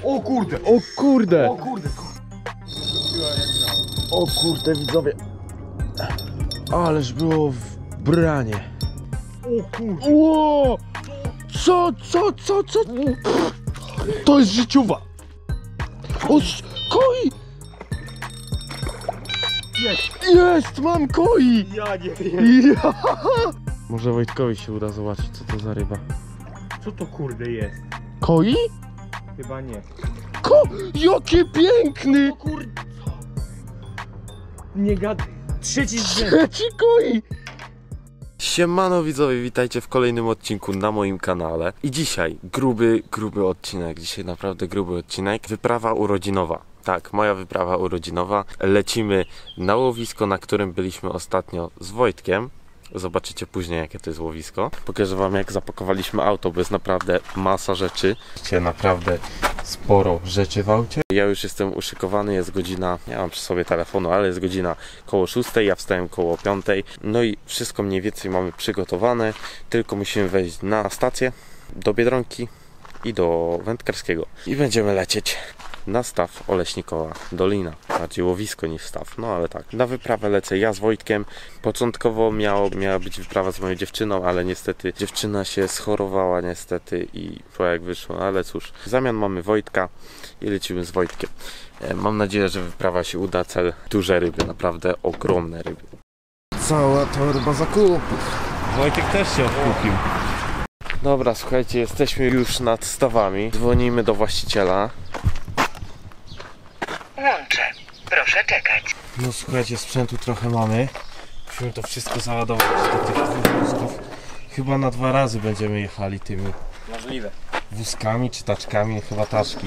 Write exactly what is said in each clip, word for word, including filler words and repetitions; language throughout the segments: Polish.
O kurde! O kurde! O kurde! O kurde, widzowie. Ależ było w branie. O kurde! Ło! Co, co, co, co? To jest życiowa. O, koi! Jest! Jest, mam koi! Ja nie wiem. Ja. Może Wojtkowi się uda zobaczyć, co to za ryba. Co to kurde jest? Koi? Chyba nie. Ko... Jakie piękny! O kurde! Nie gad... Trzeci z rzędu. Trzeci koi! Siemano widzowie, witajcie w kolejnym odcinku na moim kanale. I dzisiaj gruby, gruby odcinek. Dzisiaj naprawdę gruby odcinek. Wyprawa urodzinowa. Tak, moja wyprawa urodzinowa. Lecimy na łowisko, na którym byliśmy ostatnio z Wojtkiem. Zobaczycie później, jakie to jest łowisko. Pokażę wam, jak zapakowaliśmy auto, bo jest naprawdę masa rzeczy. Widzicie, naprawdę sporo rzeczy w aucie. Ja już jestem uszykowany, jest godzina, nie mam przy sobie telefonu, ale jest godzina koło szóstej, ja wstałem koło piątej. No i wszystko mniej więcej mamy przygotowane, tylko musimy wejść na stację, do Biedronki i do Wędkarskiego. I będziemy lecieć na staw Oleśnikowa Dolina. Bardziej łowisko niż staw, no ale tak. Na wyprawę lecę ja z Wojtkiem. Początkowo miało, miała być wyprawa z moją dziewczyną, ale niestety dziewczyna się schorowała niestety i to jak wyszło, ale cóż. W zamian mamy Wojtka i lecimy z Wojtkiem. Mam nadzieję, że wyprawa się uda. Cel duże ryby, naprawdę ogromne ryby. Cała torba zakupów. Wojtek też się odkupił. Dobra, słuchajcie, jesteśmy już nad stawami. Dzwonimy do właściciela. Łączę. Proszę czekać. No słuchajcie, sprzętu trochę mamy. Musimy to wszystko załadować do tych dwóch wózków. Chyba na dwa razy będziemy jechali tymi Możliwe. wózkami czy taczkami, chyba taczki.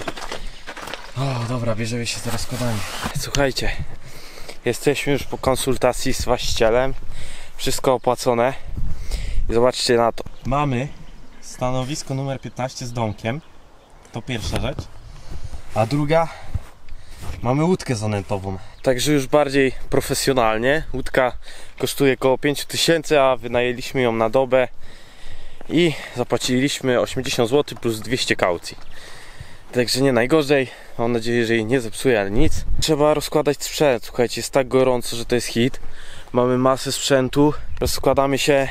O, dobra, bierzemy się za rozkładanie. Słuchajcie, jesteśmy już po konsultacji z właścicielem. Wszystko opłacone. I zobaczcie na to. Mamy stanowisko numer piętnaście z domkiem. To pierwsza rzecz. A druga, mamy łódkę zanętową. Także już bardziej profesjonalnie. Łódka kosztuje około pięć tysięcy, a wynajęliśmy ją na dobę i zapłaciliśmy osiemdziesiąt złotych plus dwieście kaucji. Także nie najgorzej. Mam nadzieję, że jej nie zepsuje, ale nic. Trzeba rozkładać sprzęt. Słuchajcie, jest tak gorąco, że to jest hit. Mamy masę sprzętu. Rozkładamy się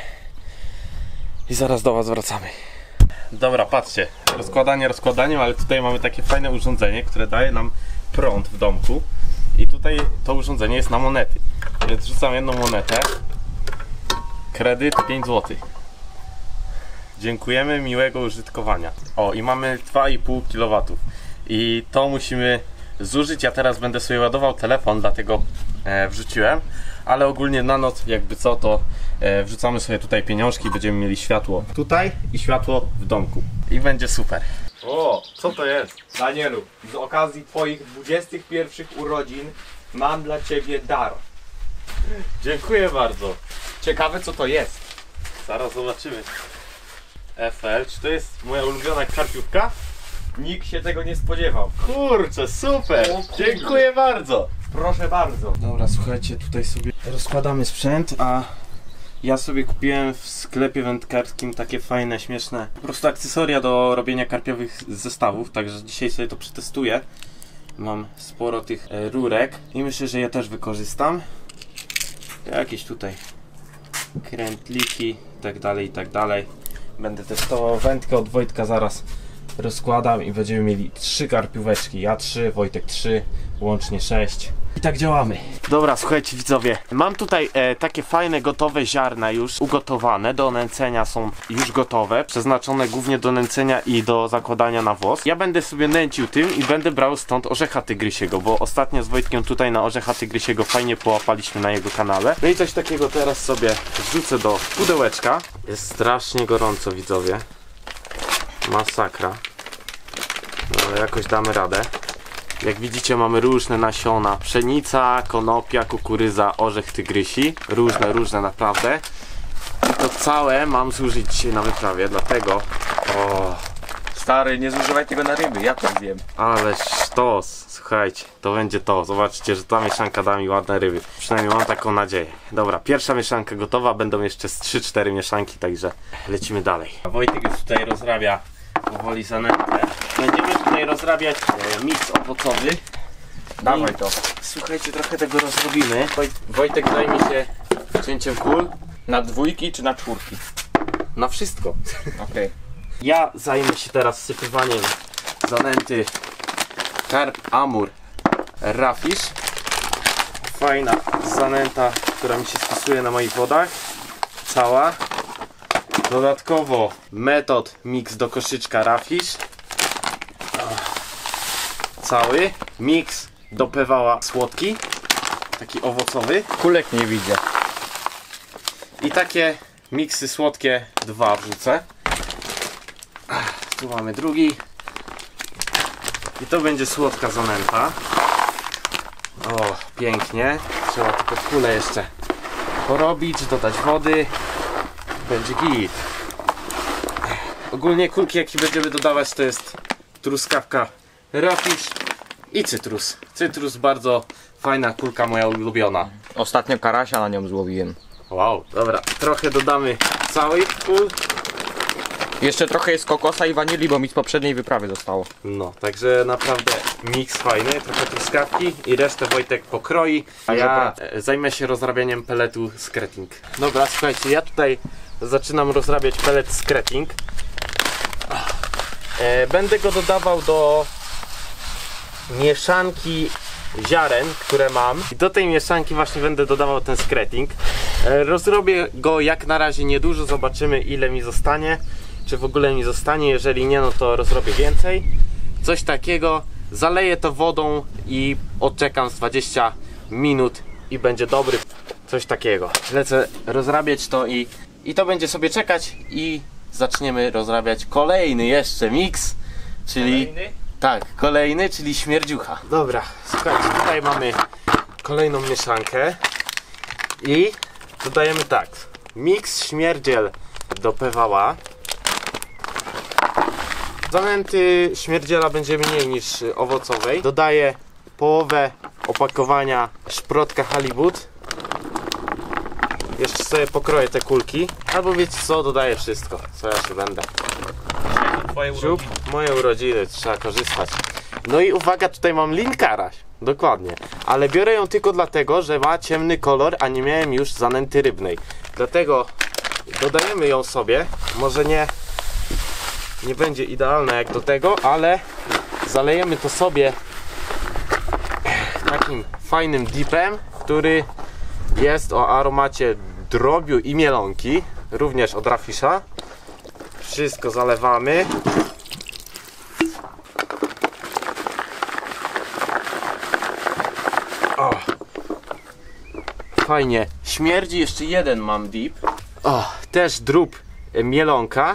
i zaraz do was wracamy. Dobra, patrzcie. Rozkładanie rozkładaniem, ale tutaj mamy takie fajne urządzenie, które daje nam prąd w domku. I tutaj to urządzenie jest na monety. Więc rzucam jedną monetę. Kredyt pięć złotych. Dziękujemy, miłego użytkowania. O, i mamy dwa i pół kilowatów. I to musimy zużyć. Ja teraz będę sobie ładował telefon, dlatego e, wrzuciłem. Ale ogólnie na noc, jakby co, to e, wrzucamy sobie tutaj pieniążki i będziemy mieli światło tutaj i światło w domku. I będzie super. O, co to jest? Danielu, z okazji twoich dwudziestych pierwszych urodzin mam dla ciebie dar. Dziękuję bardzo. Ciekawe co to jest. Zaraz zobaczymy. F L, czy to jest moja ulubiona karpiówka? Nikt się tego nie spodziewał. Kurczę, super! O kurde. Dziękuję bardzo! Proszę bardzo. Dobra, słuchajcie, tutaj sobie rozkładamy sprzęt, a ja sobie kupiłem w sklepie wędkarskim takie fajne, śmieszne po prostu akcesoria do robienia karpiowych zestawów, także dzisiaj sobie to przetestuję. Mam sporo tych e, rurek i myślę, że je też wykorzystam. Jakieś tutaj krętliki i tak dalej, i tak dalej. Będę testował wędkę od Wojtka, zaraz rozkładam i będziemy mieli trzy karpióweczki. Ja trzy, Wojtek trzy, łącznie sześć. I tak działamy. Dobra, słuchajcie widzowie, mam tutaj e, takie fajne gotowe ziarna już ugotowane, do nęcenia są już gotowe, przeznaczone głównie do nęcenia i do zakładania na wos. Ja będę sobie nęcił tym i będę brał stąd orzecha tygrysiego, bo ostatnio z Wojtkiem tutaj na orzecha tygrysiego fajnie połapaliśmy na jego kanale. No i coś takiego teraz sobie wrzucę do pudełeczka. Jest strasznie gorąco widzowie. Masakra. No, ale jakoś damy radę. Jak widzicie, mamy różne nasiona. Pszenica, konopia, kukurydza, orzech tygrysi. Różne, różne naprawdę. I to całe mam zużyć dzisiaj na wyprawie, dlatego... O, Stary, nie zużywaj tego na ryby, ja to zjem. ale sztos. Słuchajcie, to będzie to. Zobaczcie, że ta mieszanka da mi ładne ryby. Przynajmniej mam taką nadzieję. Dobra, pierwsza mieszanka gotowa. Będą jeszcze z trzy cztery mieszanki, także lecimy dalej. A Wojtek już tutaj rozrabia powoli zanętę. Będziemy tutaj rozrabiać e, miks owocowy. Dawaj I, to. Słuchajcie, trochę tego rozrobimy. Woj, Wojtek zajmie się cięciem kul. Na dwójki czy na czwórki? Na wszystko. Okej. Ja zajmę się teraz sypywaniem zanęty Carp Amur Rafish. Fajna zanęta, która mi się spisuje na moich wodach. Cała. Dodatkowo metod mix do koszyczka Rafish. Cały. Mix do pewała słodki. Taki owocowy. Kulek nie widzę. I takie miksy słodkie dwa wrzucę. Ach, tu mamy drugi. I to będzie słodka zanęta. O, pięknie. Trzeba tylko kulę jeszcze porobić, dodać wody. Będzie git. Ogólnie kulki, jakie będziemy dodawać, to jest truskawka Rafish i cytrus. Cytrus bardzo fajna kulka, moja ulubiona. Ostatnio karasia na nią złowiłem. Wow, dobra, trochę dodamy całych kul. Jeszcze trochę jest kokosa i wanilii, bo mi z poprzedniej wyprawy zostało. No, także naprawdę miks fajny, trochę truskawki i resztę Wojtek pokroi, a ja e, zajmę się rozrabianiem peletu Skretting. Dobra, słuchajcie, ja tutaj zaczynam rozrabiać pelet Skretting. E, będę go dodawał do mieszanki ziaren, które mam. I do tej mieszanki właśnie będę dodawał ten Skretting. E, rozrobię go jak na razie niedużo, zobaczymy ile mi zostanie. Czy w ogóle mi zostanie, jeżeli nie, no to rozrobię więcej. Coś takiego, zaleję to wodą i odczekam z dwadzieścia minut i będzie dobry. Coś takiego. Lecę rozrabiać to i, i to będzie sobie czekać i zaczniemy rozrabiać kolejny jeszcze miks, czyli... Kolejny? Tak, kolejny, czyli śmierdziucha. Dobra, słuchajcie, tutaj mamy kolejną mieszankę i dodajemy tak, miks śmierdziel do pewała. Zanęty śmierdziela będzie mniej niż owocowej. Dodaję połowę opakowania szprotka halibut. Jeszcze sobie pokroję te kulki. Albo wiecie co, dodaję wszystko, co ja się będę. Twoje Ziup, moje urodziny, trzeba korzystać. No i uwaga, tutaj mam linkaraś. Dokładnie. Ale biorę ją tylko dlatego, że ma ciemny kolor, a nie miałem już zanęty rybnej. Dlatego dodajemy ją sobie. Może nie, nie będzie idealna jak do tego, ale zalejemy to sobie takim fajnym dipem, który jest o aromacie drobiu i mielonki. Również od Rafisha. Wszystko zalewamy. O. Fajnie śmierdzi. Jeszcze jeden mam dip. O, też drób mielonka.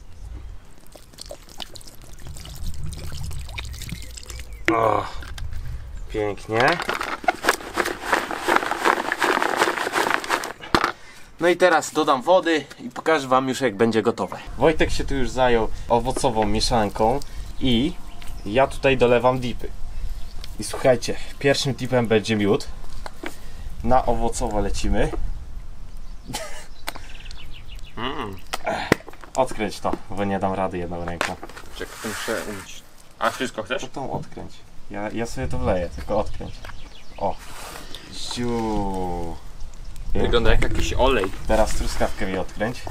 O, pięknie. No i teraz dodam wody i pokażę wam już jak będzie gotowe. Wojtek się tu już zajął owocową mieszanką i ja tutaj dolewam dipy. I słuchajcie, pierwszym dipem będzie miód. Na owocowo lecimy. Mm. Odkręć to, bo nie dam rady jedną ręką. Czekaj, muszę umyć. A wszystko chcesz? To tą odkręć. Ja, ja sobie to wleję, tylko odkręć. O. Ziu. Wygląda jak jakiś olej. Teraz truskawkę mi odkręć.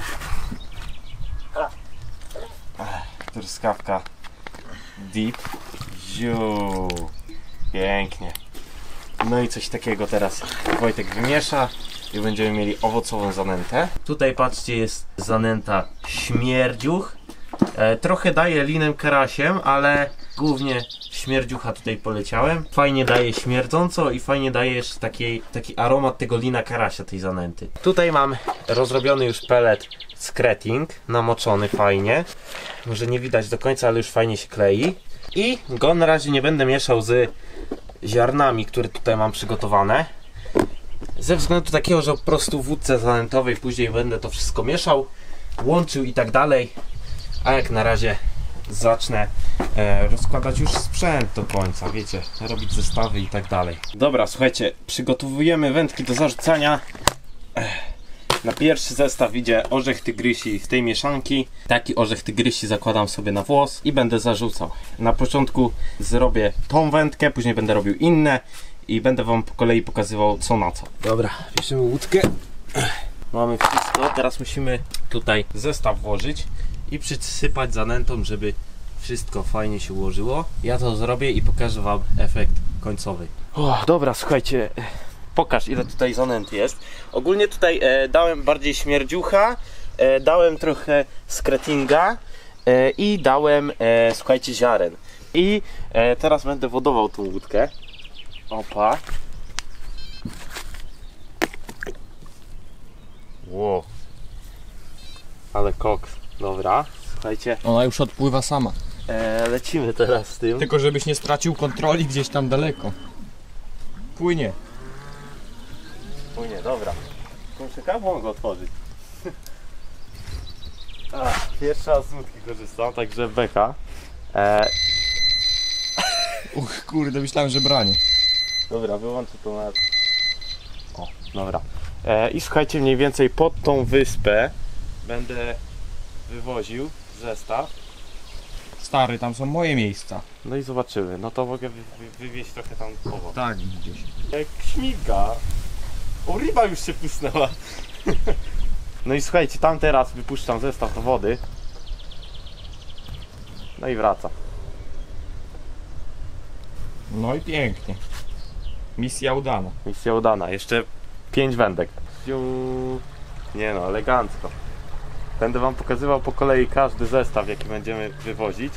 Ech, truskawka deep. Ziu. Pięknie. No i coś takiego teraz Wojtek wymiesza i będziemy mieli owocową zanętę. Tutaj patrzcie, jest zanęta śmierdziuch. E, trochę daje linem karasiem, ale głównie śmierdziucha tutaj poleciałem. Fajnie daje śmierdząco i fajnie daje jeszcze taki, taki aromat tego lina karasia, tej zanęty. Tutaj mam rozrobiony już pelet Skretting, namoczony fajnie. Może nie widać do końca, ale już fajnie się klei. I go na razie nie będę mieszał z ziarnami, które tutaj mam przygotowane. Ze względu takiego, że po prostu w wódce zanętowej później będę to wszystko mieszał, łączył i tak dalej. A jak na razie zacznę e, rozkładać już sprzęt do końca, wiecie, robić zestawy i tak dalej. Dobra, słuchajcie, przygotowujemy wędki do zarzucania. Ech, Na pierwszy zestaw idzie orzech tygrysi z tej mieszanki. Taki orzech tygrysi zakładam sobie na włos i będę zarzucał. Na początku zrobię tą wędkę, później będę robił inne i będę wam po kolei pokazywał co na co. Dobra, bierzemy łódkę. Mamy wszystko, teraz musimy tutaj zestaw włożyć i przysypać zanętą, żeby wszystko fajnie się ułożyło. Ja to zrobię i pokażę wam efekt końcowy. O, dobra, słuchajcie, pokaż ile tutaj zanęty jest. Ogólnie tutaj e, dałem bardziej śmierdziucha, e, dałem trochę skretinga e, i dałem, e, słuchajcie, ziaren. I e, teraz będę wodował tą łódkę. Opa. Wow. Ale koks. Dobra, słuchajcie, Ona już odpływa sama. e, lecimy teraz z tym. Tylko żebyś nie stracił kontroli gdzieś tam daleko. Płynie. Płynie, dobra. Kurczyka mogę otworzyć. A, pierwszy raz z łódki korzystam, także beka. E, Uch, kurde, myślałem, że branie. dobra, wyłączę to na... O, dobra. E, I słuchajcie, mniej więcej pod tą wyspę będę wywoził zestaw. Stary, tam są moje miejsca. No i zobaczymy. No to mogę wy, wy, wywieźć trochę tam powód. Tak, gdzieś. Jak śmiga. O, ryba już się płysnęła. No i słuchajcie, tam teraz wypuszczam zestaw do wody. No i wraca. No i pięknie. Misja udana. Misja udana. Jeszcze pięć wędek. Fiu. Nie no, elegancko. Będę wam pokazywał po kolei każdy zestaw, jaki będziemy wywozić.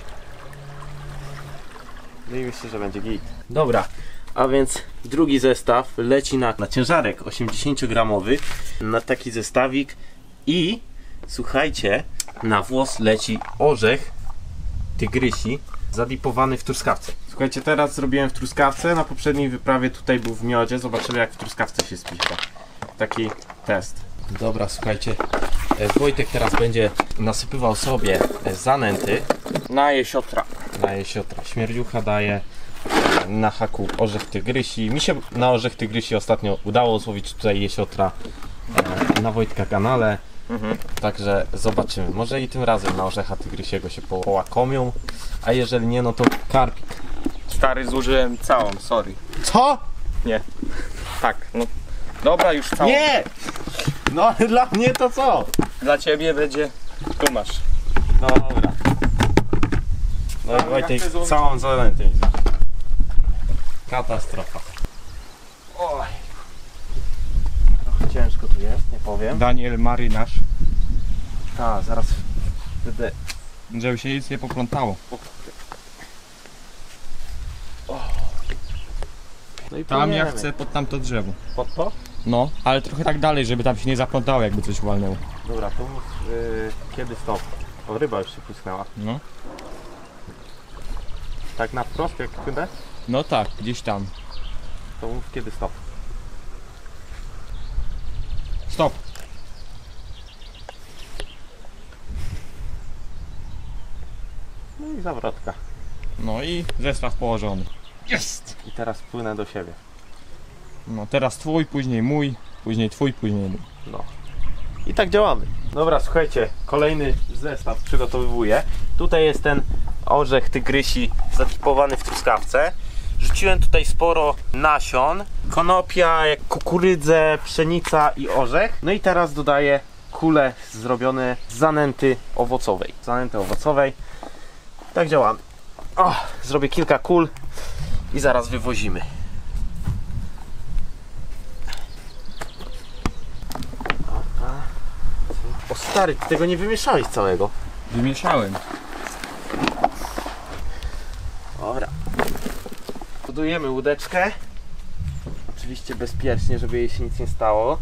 No i myślę, że będzie git. Dobra, a więc drugi zestaw leci na, na ciężarek osiemdziesięciogramowy, na taki zestawik i słuchajcie, na włos leci orzech tygrysi zadipowany w truskawce. Słuchajcie, teraz zrobiłem w truskawce, na poprzedniej wyprawie tutaj był w miodzie, zobaczymy jak w truskawce się spisze. Taki test. Dobra, słuchajcie, Wojtek teraz będzie nasypywał sobie zanęty Na jesiotra. na jesiotra. Śmierdziucha daje na haku orzech tygrysi. Mi się na orzech tygrysi ostatnio udało złowić tutaj jesiotra e, na Wojtka kanale. Mhm. Także zobaczymy. Może i tym razem na orzecha tygrysiego się po- połakomią. A jeżeli nie, no to karpik. Stary, zużyłem całą, sorry. Co? Nie. Tak, no. Dobra, już całą. Nie! No ale dla mnie to co? Dla ciebie będzie... Tu masz. Dobra. No i Wojtek całą zanętę. Katastrofa. Oj. Trochę ciężko tu jest, nie powiem. Daniel marynarz. A, zaraz będę... Żeby się nic nie poplątało. No i Tam ja płyniemy. chcę pod tamto drzewo. Pod to? No, ale trochę tak dalej, żeby tam się nie zaplątało, jakby coś walnęło. Dobra, to mów yy, kiedy stop. O, ryba już się płysnęła. No. Tak na wprost jak płynę, No tak, gdzieś tam. to mów kiedy stop. Stop. No i zawrotka. No i zestaw położony. Jest! I teraz płynę do siebie. No teraz twój, później mój, później twój, później mój. No. I tak działamy. Dobra, słuchajcie, kolejny zestaw przygotowuję. Tutaj jest ten orzech tygrysi zatipowany w truskawce. Rzuciłem tutaj sporo nasion, konopia, jak kukurydzę, pszenica i orzech. No i teraz dodaję kule zrobione z zanęty owocowej. Zanęty owocowej. Tak działamy. O, zrobię kilka kul i zaraz wywozimy. O stary, ty tego nie wymieszałeś całego. Wymieszałem. Dobra. Budujemy łódeczkę. Oczywiście bezpiecznie, żeby jej się nic nie stało.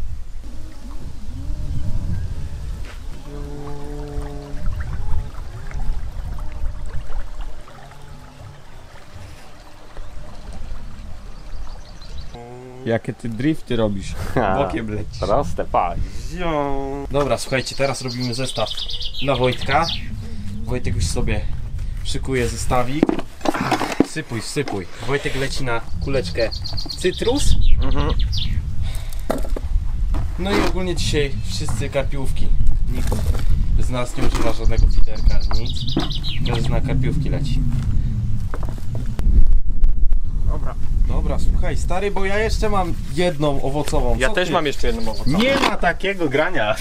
Jakie ty drifty robisz? Bokiem lecisz. Proste, pa. Zią. Dobra, słuchajcie, teraz robimy zestaw dla Wojtka. Wojtek już sobie szykuje zestawik. Sypuj, sypuj. Wojtek leci na kuleczkę cytrus. Mhm. No i ogólnie dzisiaj wszyscy karpiówki. Nikt z nas nie używa żadnego fiderka, nic. Każdy na karpiówki leci. Dobra. Dobra, słuchaj, stary, bo ja jeszcze mam jedną owocową. Ja Co też ty? mam jeszcze jedną owocową. Nie ma takiego grania.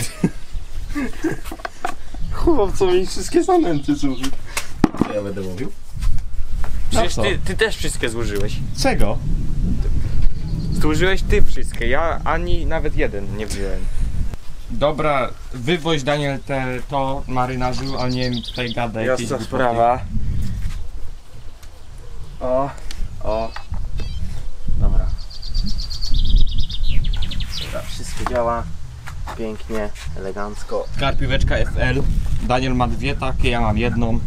Chłopcowi wszystkie zanęty zużył. Co ja będę mówił? Przecież Na co? ty, ty też wszystkie złożyłeś. Czego? Złożyłeś ty wszystkie, ja ani nawet jeden nie wziąłem. Dobra, wywoź Daniel te, to marynarzu, a nie mi tutaj gada jakieś Jasna głupoty. sprawa. O, o. Dobra. Dobra, wszystko działa. Pięknie, elegancko. Karpióweczka F L. Daniel ma dwie takie, ja mam jedną.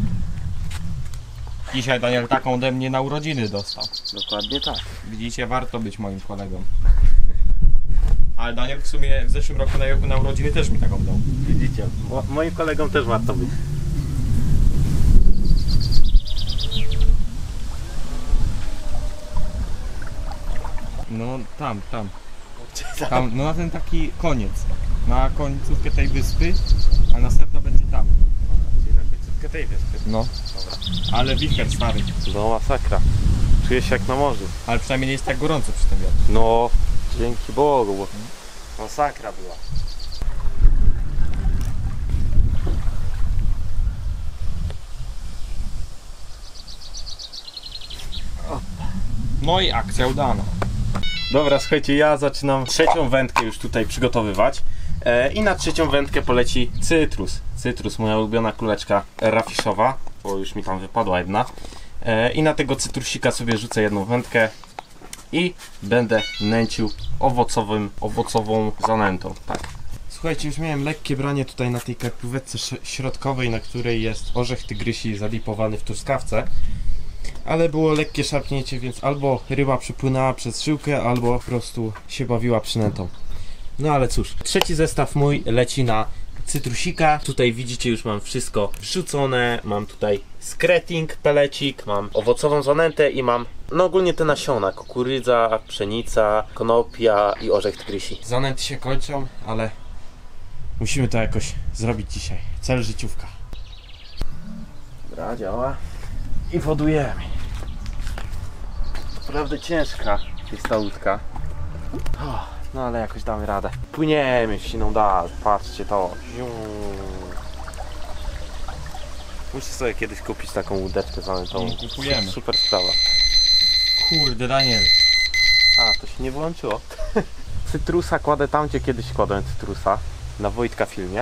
Dzisiaj Daniel taką ode mnie na urodziny dostał. Dokładnie tak. Widzicie, warto być moim kolegą. Ale Daniel w sumie w zeszłym roku na, na urodziny też mi taką dał. Widzicie, mo moim kolegom też warto być. No tam, tam. Tam, no na ten taki koniec. Na końcówkę tej wyspy, a następna będzie tam. Czyli na końcówkę tej wyspy. No. Ale wicher stary. No masakra. Czuję się jak na morzu. Ale przynajmniej nie jest tak gorąco przy tym wiatru. No, dzięki Bogu, bo Masakra była. No i akcja udana. Dobra, słuchajcie, ja zaczynam trzecią wędkę już tutaj przygotowywać. E, I na trzecią wędkę poleci cytrus. Cytrus, moja ulubiona kuleczka rafiszowa, bo już mi tam wypadła jedna. E, I na tego cytrusika sobie rzucę jedną wędkę i będę nęcił owocowym, owocową zanętą. Tak. Słuchajcie, już miałem lekkie branie tutaj na tej karpióweczce środkowej, na której jest orzech tygrysi zadipowany w truskawce. Ale było lekkie szarpnięcie, więc albo ryba przepłynęła przez żyłkę, albo po prostu się bawiła przynętą. No ale cóż, trzeci zestaw mój leci na cytrusika. Tutaj widzicie, już mam wszystko wrzucone. Mam tutaj skretting, pelecik, mam owocową zanętę i mam no ogólnie te nasiona, kukurydza, pszenica, konopia i orzech tygrysi. Zanęty się kończą, ale musimy to jakoś zrobić dzisiaj. Cel życiówka. Dobra, działa. I wodujemy. Naprawdę ciężka jest ta łódka. Oh, no ale jakoś damy radę. Płyniemy w siną dal. Patrzcie to. Ziu. Muszę sobie kiedyś kupić taką łódeczkę zanętową. No, kupujemy. Super sprawa. Kurde Daniel. A, to się nie wyłączyło. Cytrusa kładę tam, gdzie kiedyś kładłem cytrusa. Na Wojtka filmie.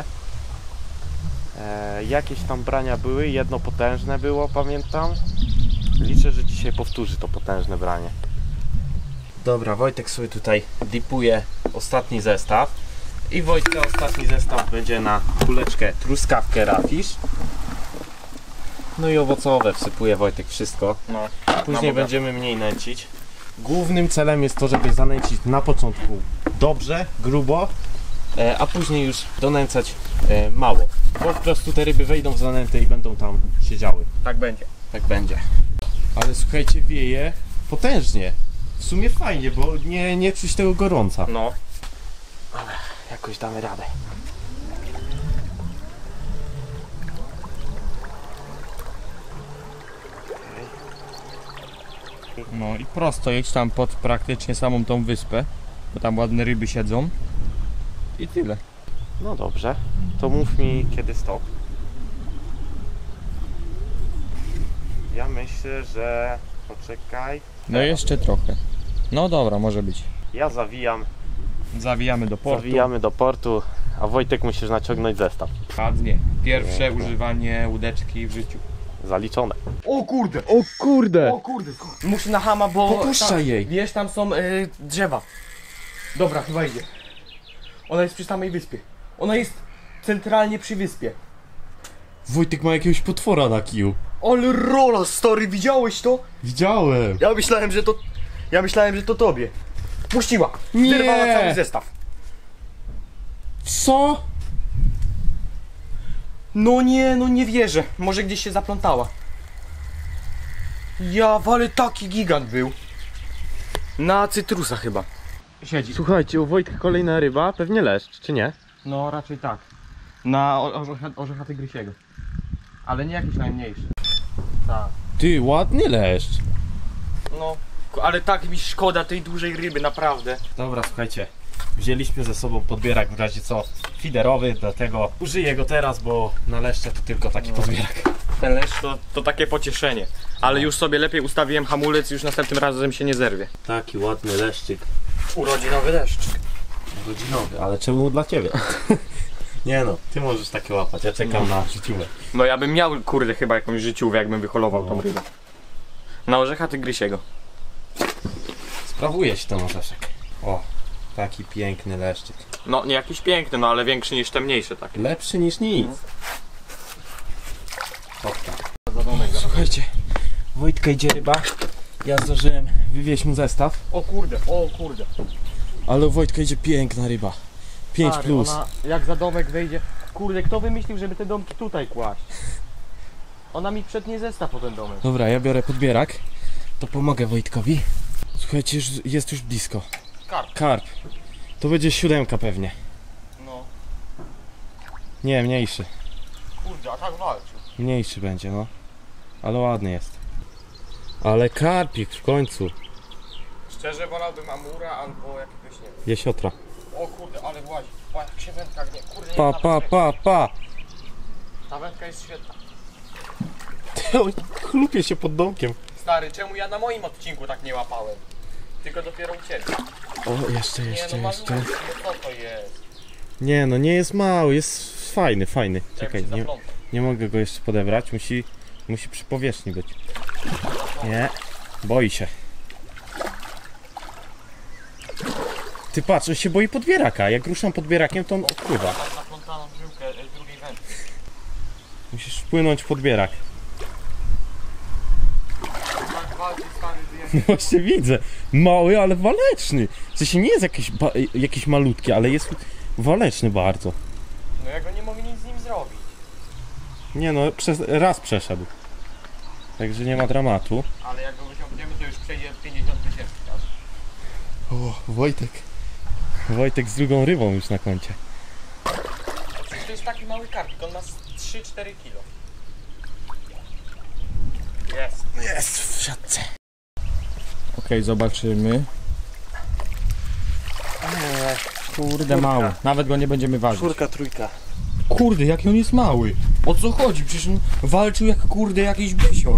E, jakieś tam brania były, jedno potężne było, pamiętam. Liczę, że dzisiaj powtórzy to potężne branie. Dobra, Wojtek sobie tutaj dipuje ostatni zestaw. I Wojtka ostatni zestaw będzie na kuleczkę truskawkę rafisz. No i owocowe wsypuje Wojtek wszystko. No. Później będziemy mniej nęcić. Głównym celem jest to, żeby zanęcić na początku dobrze, grubo, e, a później już donęcać e, mało. Bo po prostu te ryby wejdą w zanętę i będą tam siedziały. Tak będzie. Tak będzie. Ale słuchajcie, wieje potężnie. W sumie fajnie, bo nie, nie czuć tego gorąca. No. Ale jakoś damy radę. No i prosto jedź tam pod praktycznie samą tą wyspę, bo tam ładne ryby siedzą. I tyle. No dobrze, to mów mi kiedy stop. Ja myślę, że... Poczekaj. No jeszcze trochę. No dobra, może być. Ja zawijam. Zawijamy do portu. Zawijamy do portu, a Wojtek musisz naciągnąć zestaw. Ładnie. Pierwsze Pięknie. używanie łódeczki w życiu. Zaliczone. O kurde! O kurde! O kurde! Muszę na hama, bo... Popuszczaj tam, jej. Wiesz, tam są y, drzewa. Dobra, chyba idzie. Ona jest przy samej wyspie. Ona jest centralnie przy wyspie. Wojtek ma jakiegoś potwora na kiju. Ale rola, stary, widziałeś to? Widziałem. Ja myślałem, że to... Ja myślałem, że to tobie. Puściła. Nie. Wyrwała cały zestaw. Co? No nie, no nie wierzę. Może gdzieś się zaplątała. Ja, ale taki gigant był. Na cytrusa chyba. siedzi. Słuchajcie, u Wojtka kolejna ryba, pewnie leszcz, czy nie? No raczej tak. Na orzecha, orzecha tygrysiego. Ale nie jakiś najmniejszy. Tak. Ty, ładny leszcz. No, ale tak mi szkoda tej dużej ryby, naprawdę. Dobra, słuchajcie, wzięliśmy ze sobą podbierak w razie co fiderowy, dlatego użyję go teraz, bo na leszcze to tylko taki podbierak. Ten leszcz to, to takie pocieszenie. Ale już sobie lepiej ustawiłem hamulec, już następnym razem się nie zerwie. Taki ładny leszczyk. Urodzinowy leszcz. Godzinowy, ale czemu dla ciebie? Nie no, ty możesz takie łapać, ja czekam na życiówę. No ja bym miał, kurde, chyba jakąś życiówkę, jakbym wyholował tą rybę. Na orzecha tygrysiego. Sprawuje się ten orzeszek. O, taki piękny leszczyk. No, nie jakiś piękny, no ale większy niż te mniejsze takie. Lepszy niż nic. Fotka. Za domek zaraz. Słuchajcie, Wojtka idzie ryba. Ja zdążyłem wywieźć mu zestaw. O kurde, o kurde. Ale u Wojtka idzie piękna ryba. pięć Stary, plus. Ona jak za domek wejdzie. Kurde, kto wymyślił, żeby te domki tutaj kłaść? Ona mi przednie zestaw o ten domek. Dobra, ja biorę podbierak. To pomogę Wojtkowi. Słuchajcie, już, jest już blisko. Karp. Karp. To będzie siódemka pewnie. No, Nie, mniejszy. kurde, a tak walczył. Mniejszy będzie, no. Ale ładny jest. Ale karpik w końcu. Szczerze wolałbym amura albo jakiegoś, nie wiem. Jesiotra. O kurde, ale włazi. Pa, jak się wędka gnie. Kurde, nie, Pa, ta pa, wędka- pa, pa. Ta wędka jest świetna. Chlupie się pod domkiem. Stary, czemu ja na moim odcinku tak nie łapałem? Tylko dopiero u ciebie. O, jeszcze, Nie jeszcze, no, jeszcze. malutki, no co to jest? Nie no, nie jest mały, jest fajny, fajny. Czekaj, Jak się nie, zapląta. nie mogę go jeszcze podebrać, musi, musi przy powierzchni być. Nie, boi się. Ty patrz, on się boi podbieraka, jak ruszam podbierakiem, to on odpływa. Mam zaplątaną żyłkę z drugiej wędki. Musisz wpłynąć w podbierak. Tak walczy stary No zjemy. właśnie widzę, mały, ale waleczny. W sensie nie jest jakiś, ba- jakiś malutki, ale jest waleczny bardzo. No ja go nie mogę nic z nim zrobić. Nie no, przez, raz przeszedł. Także nie ma dramatu. Ale jak go wyciągniemy, to już przejdzie pięćdziesiąt tysięcy. O, Wojtek. Wojtek z drugą rybą już na koncie. Przecież to jest taki mały karpik, on ma trzy cztery kilo. Jest. Jest w siatce. Okej, zobaczymy. Kurde, mały. Nawet go nie będziemy ważyć. Czwórka, trójka. Kurde, jaki on jest mały. O co chodzi? Przecież on walczył jak kurde jakiś bysior.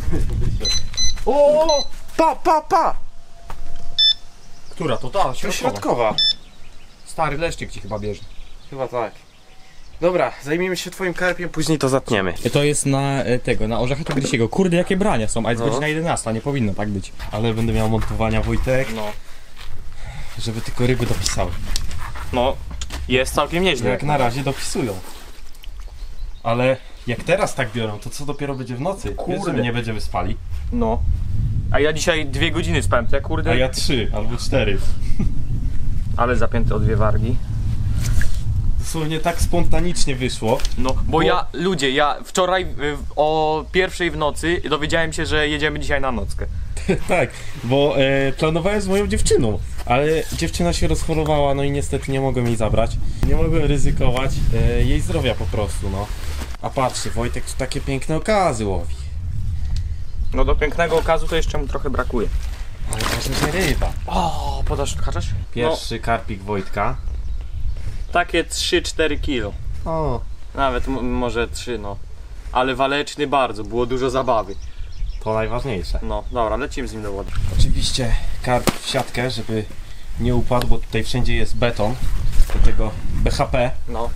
O, pa, pa, pa! Która? To ta, To środkowa. Stary leszczyk ci chyba bierze. Chyba tak. Dobra, zajmijmy się twoim karpiem, później to zatniemy. To jest na e, tego, na orzecha tygrysiego. Kurde, jakie brania są, a jest No. godzina jedenasta, nie powinno tak być. Ale będę miał montowania, Wojtek, No. żeby tylko ryby dopisały. No. Jest całkiem nieźle. Jak na razie dopisują. Ale jak teraz tak biorą, to co dopiero będzie w nocy? Kurde. Wiesz, że my nie będziemy spali. No. A ja dzisiaj dwie godziny spałem, to ja kurde. A ja trzy albo cztery. Ale zapięty o dwie wargi. Dosłownie tak spontanicznie wyszło. No, bo, Bo- ja, ludzie, ja wczoraj y, o pierwszej w nocy dowiedziałem się, że jedziemy dzisiaj na nockę. Tak, bo e, planowałem z moją dziewczyną, ale dziewczyna się rozchorowała, no i niestety nie mogłem jej zabrać. Nie mogłem ryzykować e, jej zdrowia po prostu, no. A patrzcie, Wojtek tu takie piękne okazy łowi. No do pięknego okazu to jeszcze mu trochę brakuje. Ale ważne, że ryba. O, podasz, chaczasz? Pierwszy karpik Wojtka. No, takie trzy cztery kilo. O, Nawet m- może trzy, no. Ale waleczny bardzo, było dużo zabawy. to najważniejsze. No, dobra, lecimy z nim do wody. Oczywiście karp w siatkę, żeby nie upadł, bo tutaj wszędzie jest beton. Do tego B H P. No.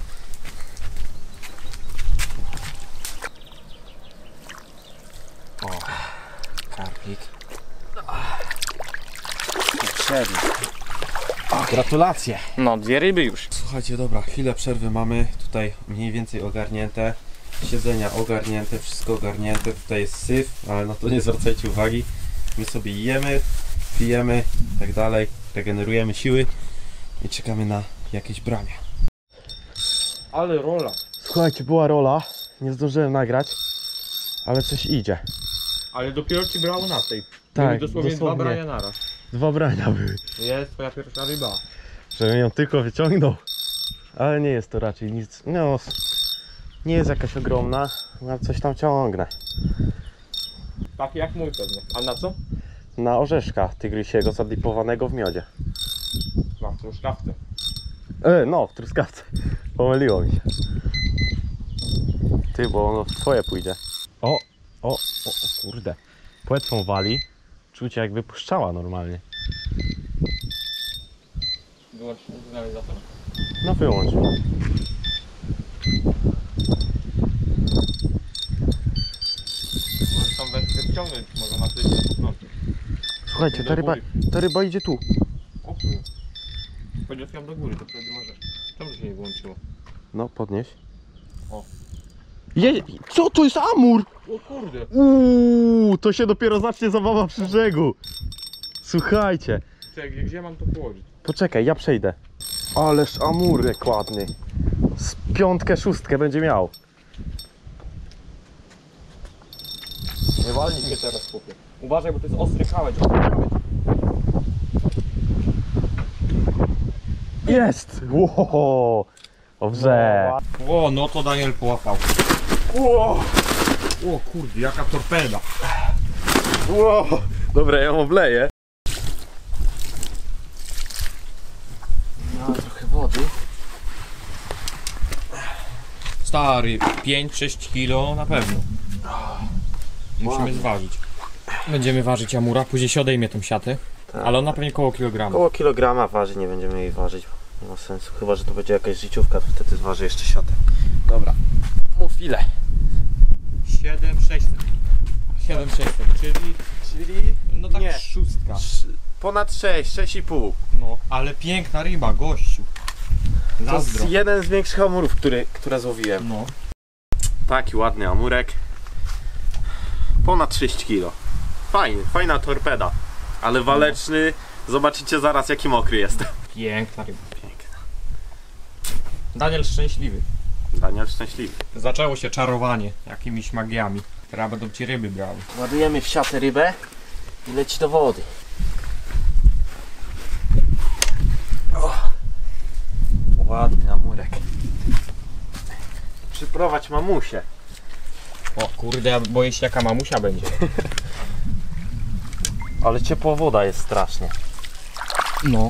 O, karpik. Wszedł. Gratulacje. No, dwie ryby już. Słuchajcie, dobra, chwilę przerwy mamy. Tutaj mniej więcej ogarnięte. Siedzenia ogarnięte, wszystko ogarnięte. Tutaj jest syf, ale na to nie zwracajcie uwagi. My sobie jemy, pijemy i tak dalej. Regenerujemy siły i czekamy na jakieś bramie. Ale rola. Słuchajcie, była rola. Nie zdążyłem nagrać, ale coś idzie. Ale dopiero ci brało na tej. Tak, Były dosłownie, dosłownie. dwa brania naraz. Dwa brania były. Jest twoja pierwsza ryba. Żebym ją tylko wyciągnął. Ale nie jest to raczej nic. No, nie jest jakaś ogromna, ale coś tam ciągnę. Tak jak mój pewnie. A na co? Na orzeszka tygrysiego zadipowanego w miodzie. Mam tu szkawce. E, no, w truskawce. Pomyliło mi się. Ty, bo ono w twoje pójdzie. O, o, o, o kurde. Płetwą wali. Czucie jakby puszczała normalnie. Wyłącz sygnalizator. No wyłącz. Może tą wędkę wciągnąć, może na tyle po prostu. Słuchajcie, ta Do ryba, góry. ta ryba idzie tu. O kurde. Powiedział ją do góry, to wtedy możesz. Czemu to się nie wyłączyło? No, podnieś. O. Je, co to jest amur? O kurde. Uuu, to się dopiero zacznie zabawa przy brzegu. Słuchajcie. Czekaj, gdzie mam to położyć? Poczekaj, ja przejdę. Ależ amurek ładny. Z piątkę, szóstkę będzie miał. Nie walnij się teraz, chłopie. Uważaj, bo to jest ostry kałęcz. ostry kałęcz. Jest! Ło! Dobrze. O, no to Daniel połapał. O, o kurde, jaka torpeda. Ło! Dobra, ja ją obleję. No, trochę wody. Stary, pięć sześć kilo na pewno. Musimy zważyć. Będziemy ważyć amura, później się odejmie tą siatę. Tak. Ale ona pewnie koło kilograma. Koło kilograma waży, nie będziemy jej ważyć. Nie ma sensu, chyba że to będzie jakaś życiówka, to wtedy zważy jeszcze siatę. Dobra, mów ile? siedem sześćset. siedem sześćset, czyli Czyli no tak Nie. szóstka. ponad sześć, sześć i pół. No, ale piękna ryba, gościu. To Zazdro. jest jeden z większych amurów, który, które złowiłem. No. Taki ładny amurek. Ponad sześć kilo. Fajny, fajna torpeda. Ale waleczny. Zobaczycie zaraz jaki mokry jest. Piękna ryba. Piękna. Daniel szczęśliwy. Daniel szczęśliwy. Zaczęło się czarowanie jakimiś magiami, które będą ci ryby brały. Ładujemy w siatę rybę i leci do wody. O. Ładny amurek. Przyprowadź mamusię. O kurde, ja boję się jaka mamusia będzie. Ale ciepła woda jest strasznie. No.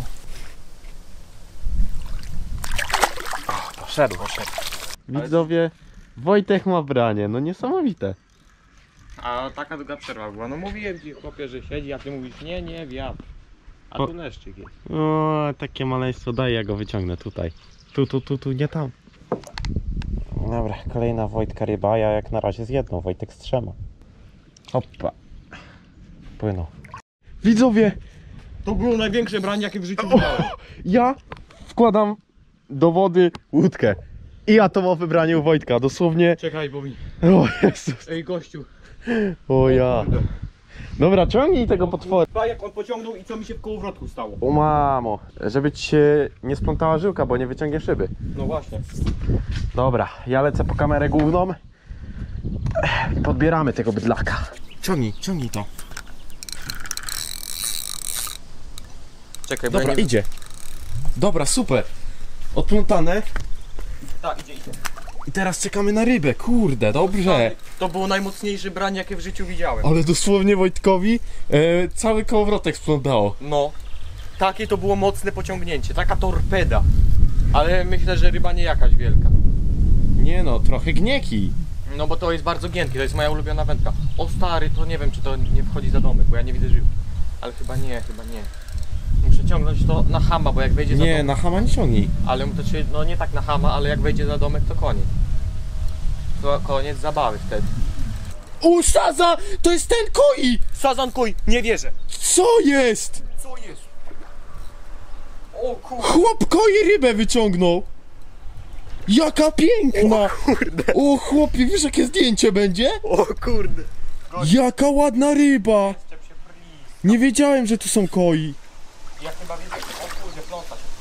Poszedł, poszedł. Widzowie, Wojtek ma branie, no niesamowite. A taka długa przerwa była. No mówiłem ci chłopie, że siedzi, a ty mówisz nie, nie, wiatr. A O. tu leszczyk jest. O, takie maleństwo, daj, ja go wyciągnę tutaj. Tu, tu, tu, tu, nie tam. Dobra, kolejna Wojtka ryba, ja jak na razie z jedną, Wojtek z trzema. Hoppa. Płynął. Widzowie, To było największe branie, jakie w życiu widziałem. ja wkładam do wody łódkę. I atomowe branie u Wojtka, dosłownie. Czekaj, bo mi... O Jezus. Ej gościu. O ja. Dobra, ciągnij tego potwora. Pa, jak on pociągnął i co mi się w kołowrotku stało. O mamo, żeby ci się nie splątała żyłka, bo nie wyciągniesz szyby. No właśnie. Dobra, ja lecę po kamerę główną. Podbieramy tego bydlaka. Ciągnij, ciągnij to. Czekaj, bo Dobra, ja nie... idzie. Dobra, super. Odplątane. Tak, idzie, idzie. I teraz czekamy na rybę, kurde, dobrze. To było najmocniejsze branie, jakie w życiu widziałem. Ale dosłownie Wojtkowi e, cały kołowrotek splątało. No. Takie to było mocne pociągnięcie, taka torpeda. Ale myślę, że ryba nie jakaś wielka. Nie no, trochę gnieki. No bo to jest bardzo giętkie, to jest moja ulubiona wędka. O stary, to nie wiem czy to nie wchodzi za domek, bo ja nie widzę żył. Ale chyba nie, chyba nie. Muszę ciągnąć to na hama, bo jak wejdzie za Nie, domek... na hama nie ciągnij. Ale to czy, no nie tak na hama, ale jak wejdzie za domek to koniec. To koniec zabawy wtedy. O, Saza! To jest ten koi! Sazan kuj, nie wierzę. Co jest? Co jest? O kurde. Chłop koi rybę wyciągnął! Jaka piękna! O kurde! O chłopie, wiesz jakie zdjęcie będzie? O kurde. Jaka ładna ryba! Nie wiedziałem, że tu są koi. Ja chyba widzę, o kurde, pląta się.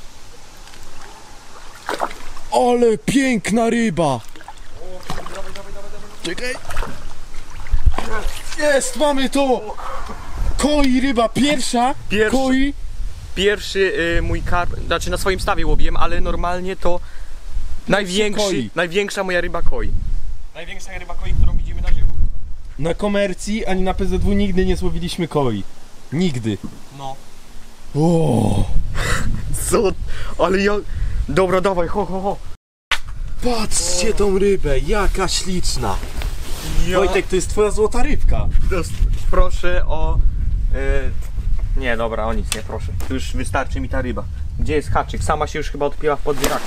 Ale piękna ryba! O kurde, dawaj, dawaj, dawaj, dawaj. Czekaj! Jest, mamy to! Koi ryba, pierwsza! Pierwszy. Koi! Pierwszy y, mój karp, znaczy na swoim stawie łowiłem, ale normalnie to największy, koi. największa moja ryba koi. Największa ryba koi, którą widzimy na żywo. Na komercji ani na P Z W nigdy nie złowiliśmy koi. Nigdy. No. O, Co? Ale ja... Dobra, dawaj, ho, ho, ho. patrzcie tą rybę, jaka śliczna. Ja... Wojtek, to jest twoja złota rybka. Proszę o... Y... Nie, dobra, o nic nie proszę. Już wystarczy mi ta ryba. Gdzie jest haczyk? Sama się już chyba odpięła w podbieraku.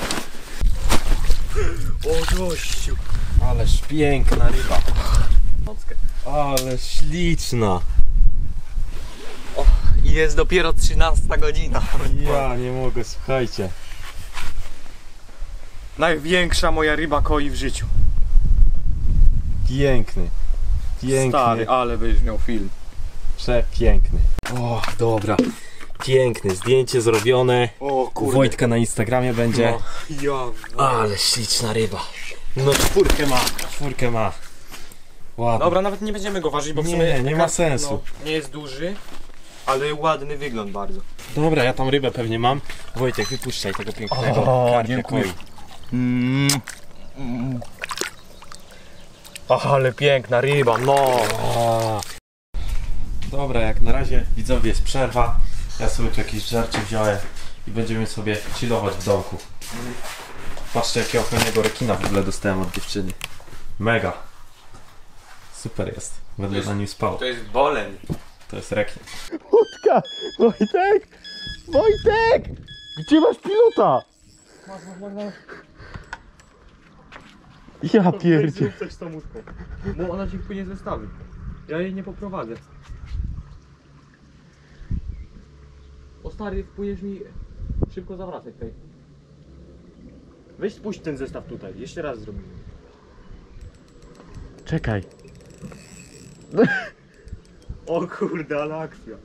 O gościu. Ależ piękna ryba. Nockę. Ale śliczna. I jest dopiero trzynasta godzina. Ja nie mogę, słuchajcie. Największa moja ryba koi w życiu. Piękny. Piękny. Stary, ale będziesz miał film. Przepiękny. O, dobra. Piękny, zdjęcie zrobione. O U kurde. Wojtka na Instagramie będzie. No, ja... Ale śliczna ryba. No czwórkę ma, czwórkę ma. Ładnie. Dobra, nawet nie będziemy go ważyć, bo w Nie, sumie... nie ma sensu. No, nie jest duży, ale ładny wygląd bardzo. Dobra, ja tam rybę pewnie mam. Wojtek, wypuszczaj tego pięknego O, karpia dziękuję. koi. Mm. Mm. Ach, ale piękna ryba, no. A. Dobra, jak na razie widzowie jest przerwa. Ja sobie tu jakieś żarcie wziąłem i będziemy sobie chillować w domku. Patrzcie, jakiego fajnego rekina w ogóle dostałem od dziewczyny. Mega. Super jest. Będę jest- na nim spał. To jest boleń. To jest rekin. Łódka! Wojtek! Wojtek! Gdzie masz pilota? Ja pierdzie. coś z tą łódką. Bo ona ci wpłynie ze stawy. Ja jej nie poprowadzę. O stary, wpłyniesz mi... Szybko zawracaj tutaj. Weź spuść ten zestaw tutaj. Jeszcze raz zrobimy. Czekaj. O kurde, ale akcja.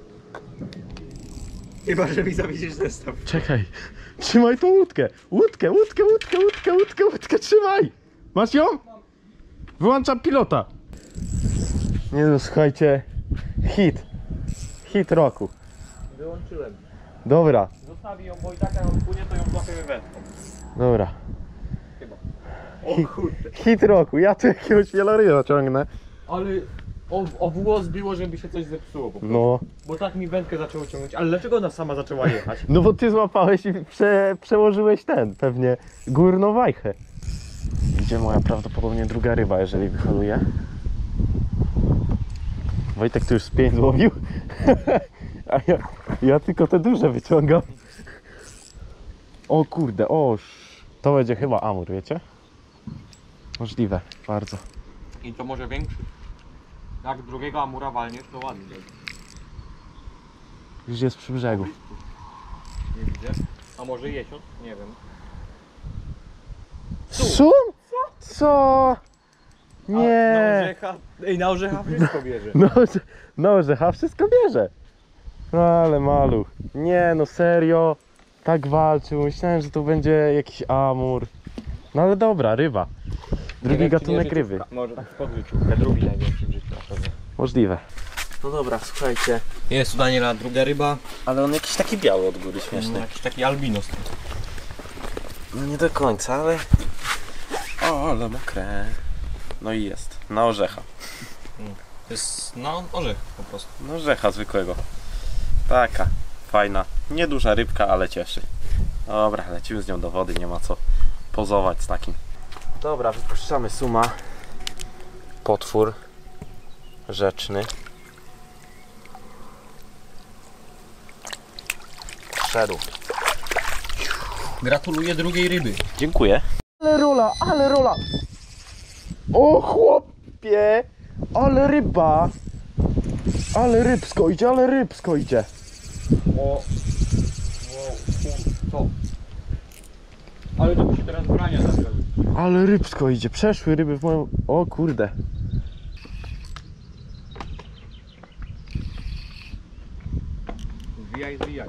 Chyba, że mi zawiedziesz zestaw. Czekaj. Trzymaj tą łódkę. Łódkę, łódkę, łódkę, łódkę, łódkę, łódkę, trzymaj! Masz ją? Wyłączam pilota. Nie no, słuchajcie. Hit. Hit roku. Wyłączyłem. Dobra, Zostawi ją, bo i tak jak on płynie, to ją złapiemy wędką. dobra. Chyba. O kurde. Hit roku. Ja tu jakiegoś wieloryba ciągnę. Ale o, o włos było, żeby się coś zepsuło po prostu. No. Bo tak mi wędkę zaczęło ciągnąć. Ale dlaczego ona sama zaczęła jechać? No bo ty złapałeś i prze, przełożyłeś ten, pewnie górną wajchę. Idzie moja prawdopodobnie druga ryba, jeżeli wyholuje. Wojtek tu już z pięć złowił. A ja, ja tylko te duże wyciągam. O kurde, o sz- to będzie chyba amur, wiecie? Możliwe, bardzo. I to może większy. Jak drugiego amura walniesz, to ładnie będzie. Już jest przy brzegu. Nie widzę. A może jesiot? Nie wiem. Sum? Co? A na Nie. orzecha, ej, na orzecha wszystko bierze. No, że- no, że ha, wszystko bierze. No ale maluch. Nie no, serio. Tak walczył. Myślałem, że to będzie jakiś amur. No ale dobra, ryba. Drugi gatunek ryby. Może tak pod życiówkę, drugi największy w życiu na pewno. Możliwe. No dobra, słuchajcie. Jest u Daniela druga ryba. Ale on jakiś taki biały od góry, No, śmieszny. jakiś taki albinos. No nie do końca, ale... O, ale mokre. No i jest. Na orzecha. To jest, no, orzech po prostu. No orzecha zwykłego. Taka. Fajna. Nieduża rybka, ale cieszy. Dobra, lecimy z nią do wody, nie ma co pozować z takim. Dobra, wypuszczamy suma. Potwór rzeczny. Szedł. Gratuluję drugiej ryby. Dziękuję. Ale rola, ale rola. O chłopie, ale ryba. Ale rybsko idzie, ale rybsko idzie. O, wow, co? Ale to mi się teraz brania zaczęły. Ale rybsko idzie, przeszły ryby w moją... O kurde. Zwijaj, zwijaj.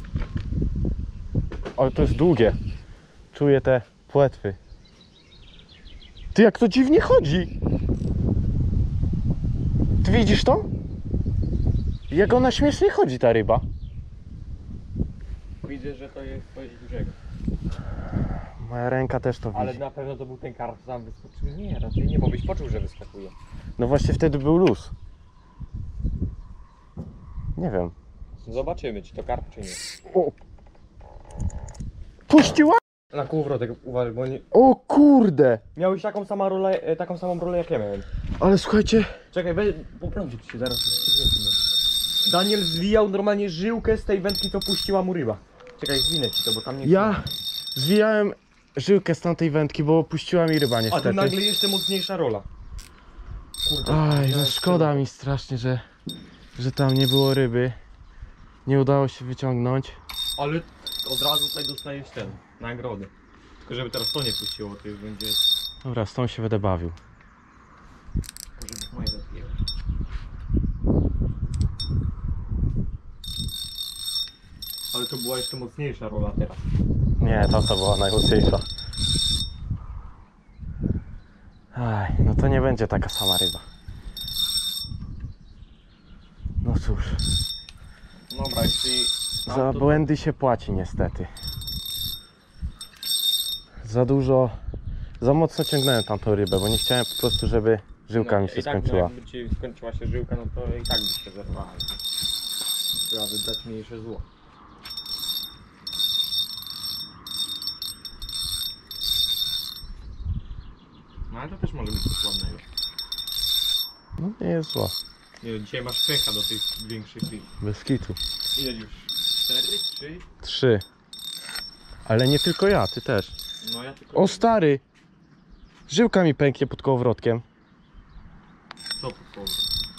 Ale to jest długie. Czuję te płetwy. Ty, jak to dziwnie chodzi. Ty widzisz to? Jak ona śmiesznie chodzi, ta ryba. Widzę, że to jest coś dużego. Moja ręka też to Ale widzi. na pewno to był ten karp, sam wyskoczył. Nie, raczej nie, bo byś poczuł, że wyskakuje. No właśnie wtedy był luz. Nie wiem. Zobaczymy, czy to karp, czy nie. O. Puściła? Na kołowrotek uważaj, bo nie... O kurde! Miałeś taką, sama rolę, e, taką samą rolę jak ja miałem. Ale słuchajcie... Czekaj, weź, poprądzi ci się zaraz. Daniel zwijał normalnie żyłkę z tej wędki, co puściła mu ryba. Czekaj, zwinę ci to, bo tam nie... Ja zwijałem żyłkę z tamtej wędki, bo puściła mi ryba A niestety. tu nagle jeszcze mocniejsza rola. Kurde. Aj, ja no jeszcze- szkoda mi strasznie, że, że tam nie było ryby. Nie udało się wyciągnąć. Ale od razu tutaj dostajesz ten, nagrodę. Tylko żeby teraz to nie puściło, to już będzie... Dobra, z tą się będę bawił. Tylko żeby moje rozbiło. Ale to była jeszcze mocniejsza rola teraz. Nie, ta to była najmocniejsza. Aj, no to nie będzie taka sama ryba. No cóż, Dobra, jeśli... za błędy się płaci niestety. Za dużo, za mocno ciągnąłem tamtą rybę, bo nie chciałem po prostu, żeby żyłka mi się i tak, skończyła. No, jakby ci skończyła się żyłka, no to i tak byś się zerwała. Trzeba wydać mniejsze zło. No ale to też może być coś ładnego. No nie jest zła, Nie wiem, dzisiaj masz pecha do tych większych ryb. bez kitu. Ile już? Cztery? Trzy? Trzy. Ale nie tylko ja, ty też. No ja tylko... O stary! Żyłka mi pęknie pod kołowrotkiem. Co pod kołowrot?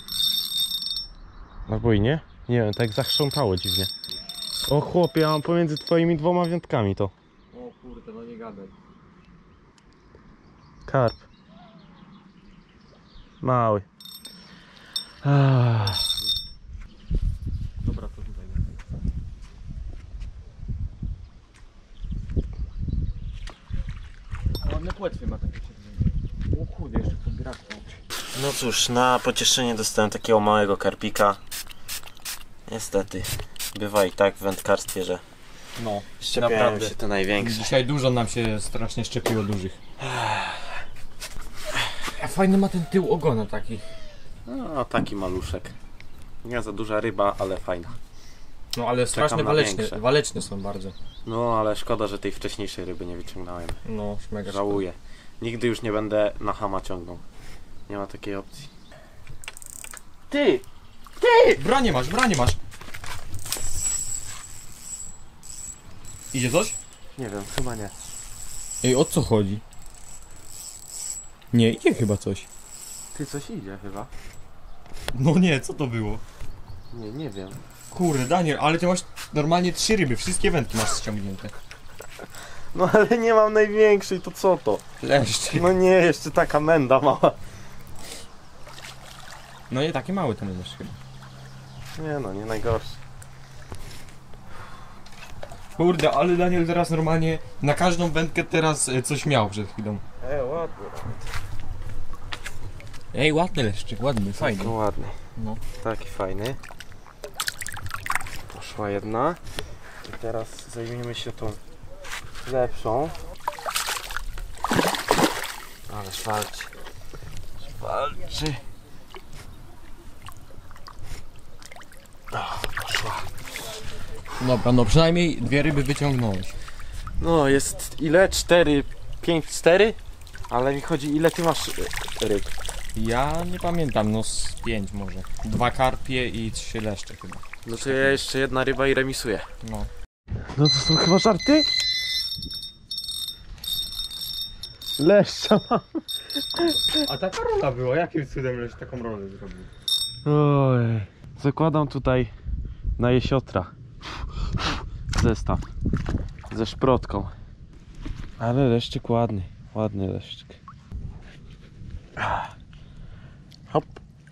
Na bojnie? Nie wiem, tak zachrzątało dziwnie. O chłopie, ja mam pomiędzy twoimi dwoma wędkami to. O kurde, no nie gadaj. Karp. Mały. Ah. Dobra, to tutaj. Ładne płetwy ma takie czerwone. O kurde, jeszcze podbierak. No cóż, na pocieszenie dostałem takiego małego karpika. Niestety, bywa i tak w wędkarstwie, że No, szczepiają naprawdę. się te największe. Dzisiaj dużo nam się strasznie szczepiło dużych. A fajny ma ten tył ogona taki. No, taki maluszek. Nie za duża ryba, ale fajna. No ale strasznie na waleczne, większe. waleczne są bardzo. No, ale szkoda, że tej wcześniejszej ryby nie wyciągnąłem. No, mega Żałuję. Nigdy już nie będę na hama ciągnął. Nie ma takiej opcji. Ty! szkoda. Branie masz, branie masz. Idzie coś? Nie wiem, chyba nie. Ej, o co chodzi? Nie, idzie chyba coś. Ty, coś idzie chyba. No nie, co to było? Nie, nie wiem. Kurde, Daniel, ale ty masz normalnie trzy ryby, wszystkie wędki masz ściągnięte. No ale nie mam największej, to co to? Leszcz. No nie, jeszcze taka menda mała. No nie, taki mały ten leszcz chyba. Nie no, nie najgorszy. Kurde, ale Daniel teraz normalnie na każdą wędkę teraz e, coś miał przed chwilą. E, ładny. Ej, ładny leszczyk, ładny, fajny. No ładny. No. Taki fajny. Poszła jedna. I teraz zajmijmy się tą lepszą. Ale walczy. Walczy. O, poszła. Dobra, no przynajmniej dwie ryby wyciągnąłeś. No jest ile? cztery, pięć, cztery? Ale mi chodzi, ile ty masz ryb? Ja nie pamiętam, no z pięć może. Dwa karpie i trzy leszcze chyba. No to ja jeszcze jedna ryba i remisuję. No. No to są chyba żarty? Leszcza mam. A taka rola była, jakim cudem leszcz taką rolę zrobił? Oj. Zakładam tutaj na jesiotra zestaw ze szprotką. Ale leszczyk ładny, ładny leszczyk. Hop.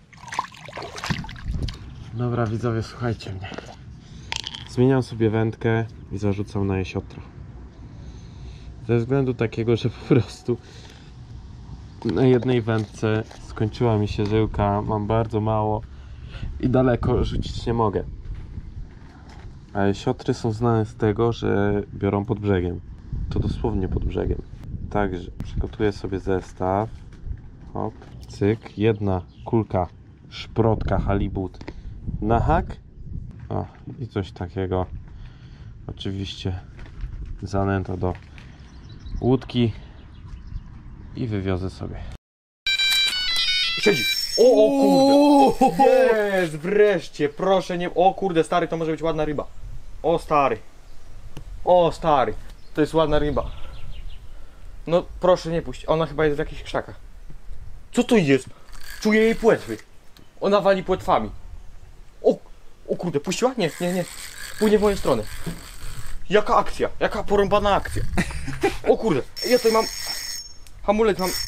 Dobra widzowie, słuchajcie mnie. Zmieniam sobie wędkę i zarzucam na jesiotra. Ze względu takiego, że po prostu na jednej wędce skończyła mi się żyłka, mam bardzo mało i daleko rzucić nie mogę. Ale siotry są znane z tego, że biorą pod brzegiem. To dosłownie pod brzegiem. Także przygotuję sobie zestaw. Hop, cyk. Jedna kulka, szprotka, halibut na hak. O, i coś takiego. Oczywiście zanęto do łódki i wywiozę sobie. Siedzi! O, o kurde! Jest, wreszcie, proszę nie... O kurde, stary, to może być ładna ryba. O stary. O stary. To jest ładna ryba. No proszę nie puść, ona chyba jest w jakichś krzakach. Co to jest? Czuję jej płetwy. Ona wali płetwami. O, o kurde, puściła? Nie, nie, nie. Płynie w moją stronę. Jaka akcja? Jaka porąbana akcja? O kurde, ja tutaj mam... Hamulec mam...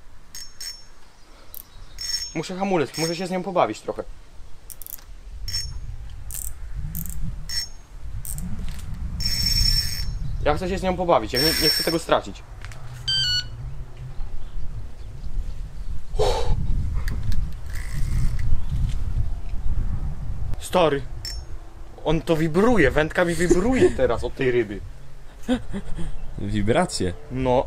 Muszę hamulec, muszę się z nią pobawić trochę. Ja chcę się z nią pobawić, ja nie, nie chcę tego stracić. Stary, on to wibruje, wędka mi wibruje teraz od tej ryby. Wibracje. No.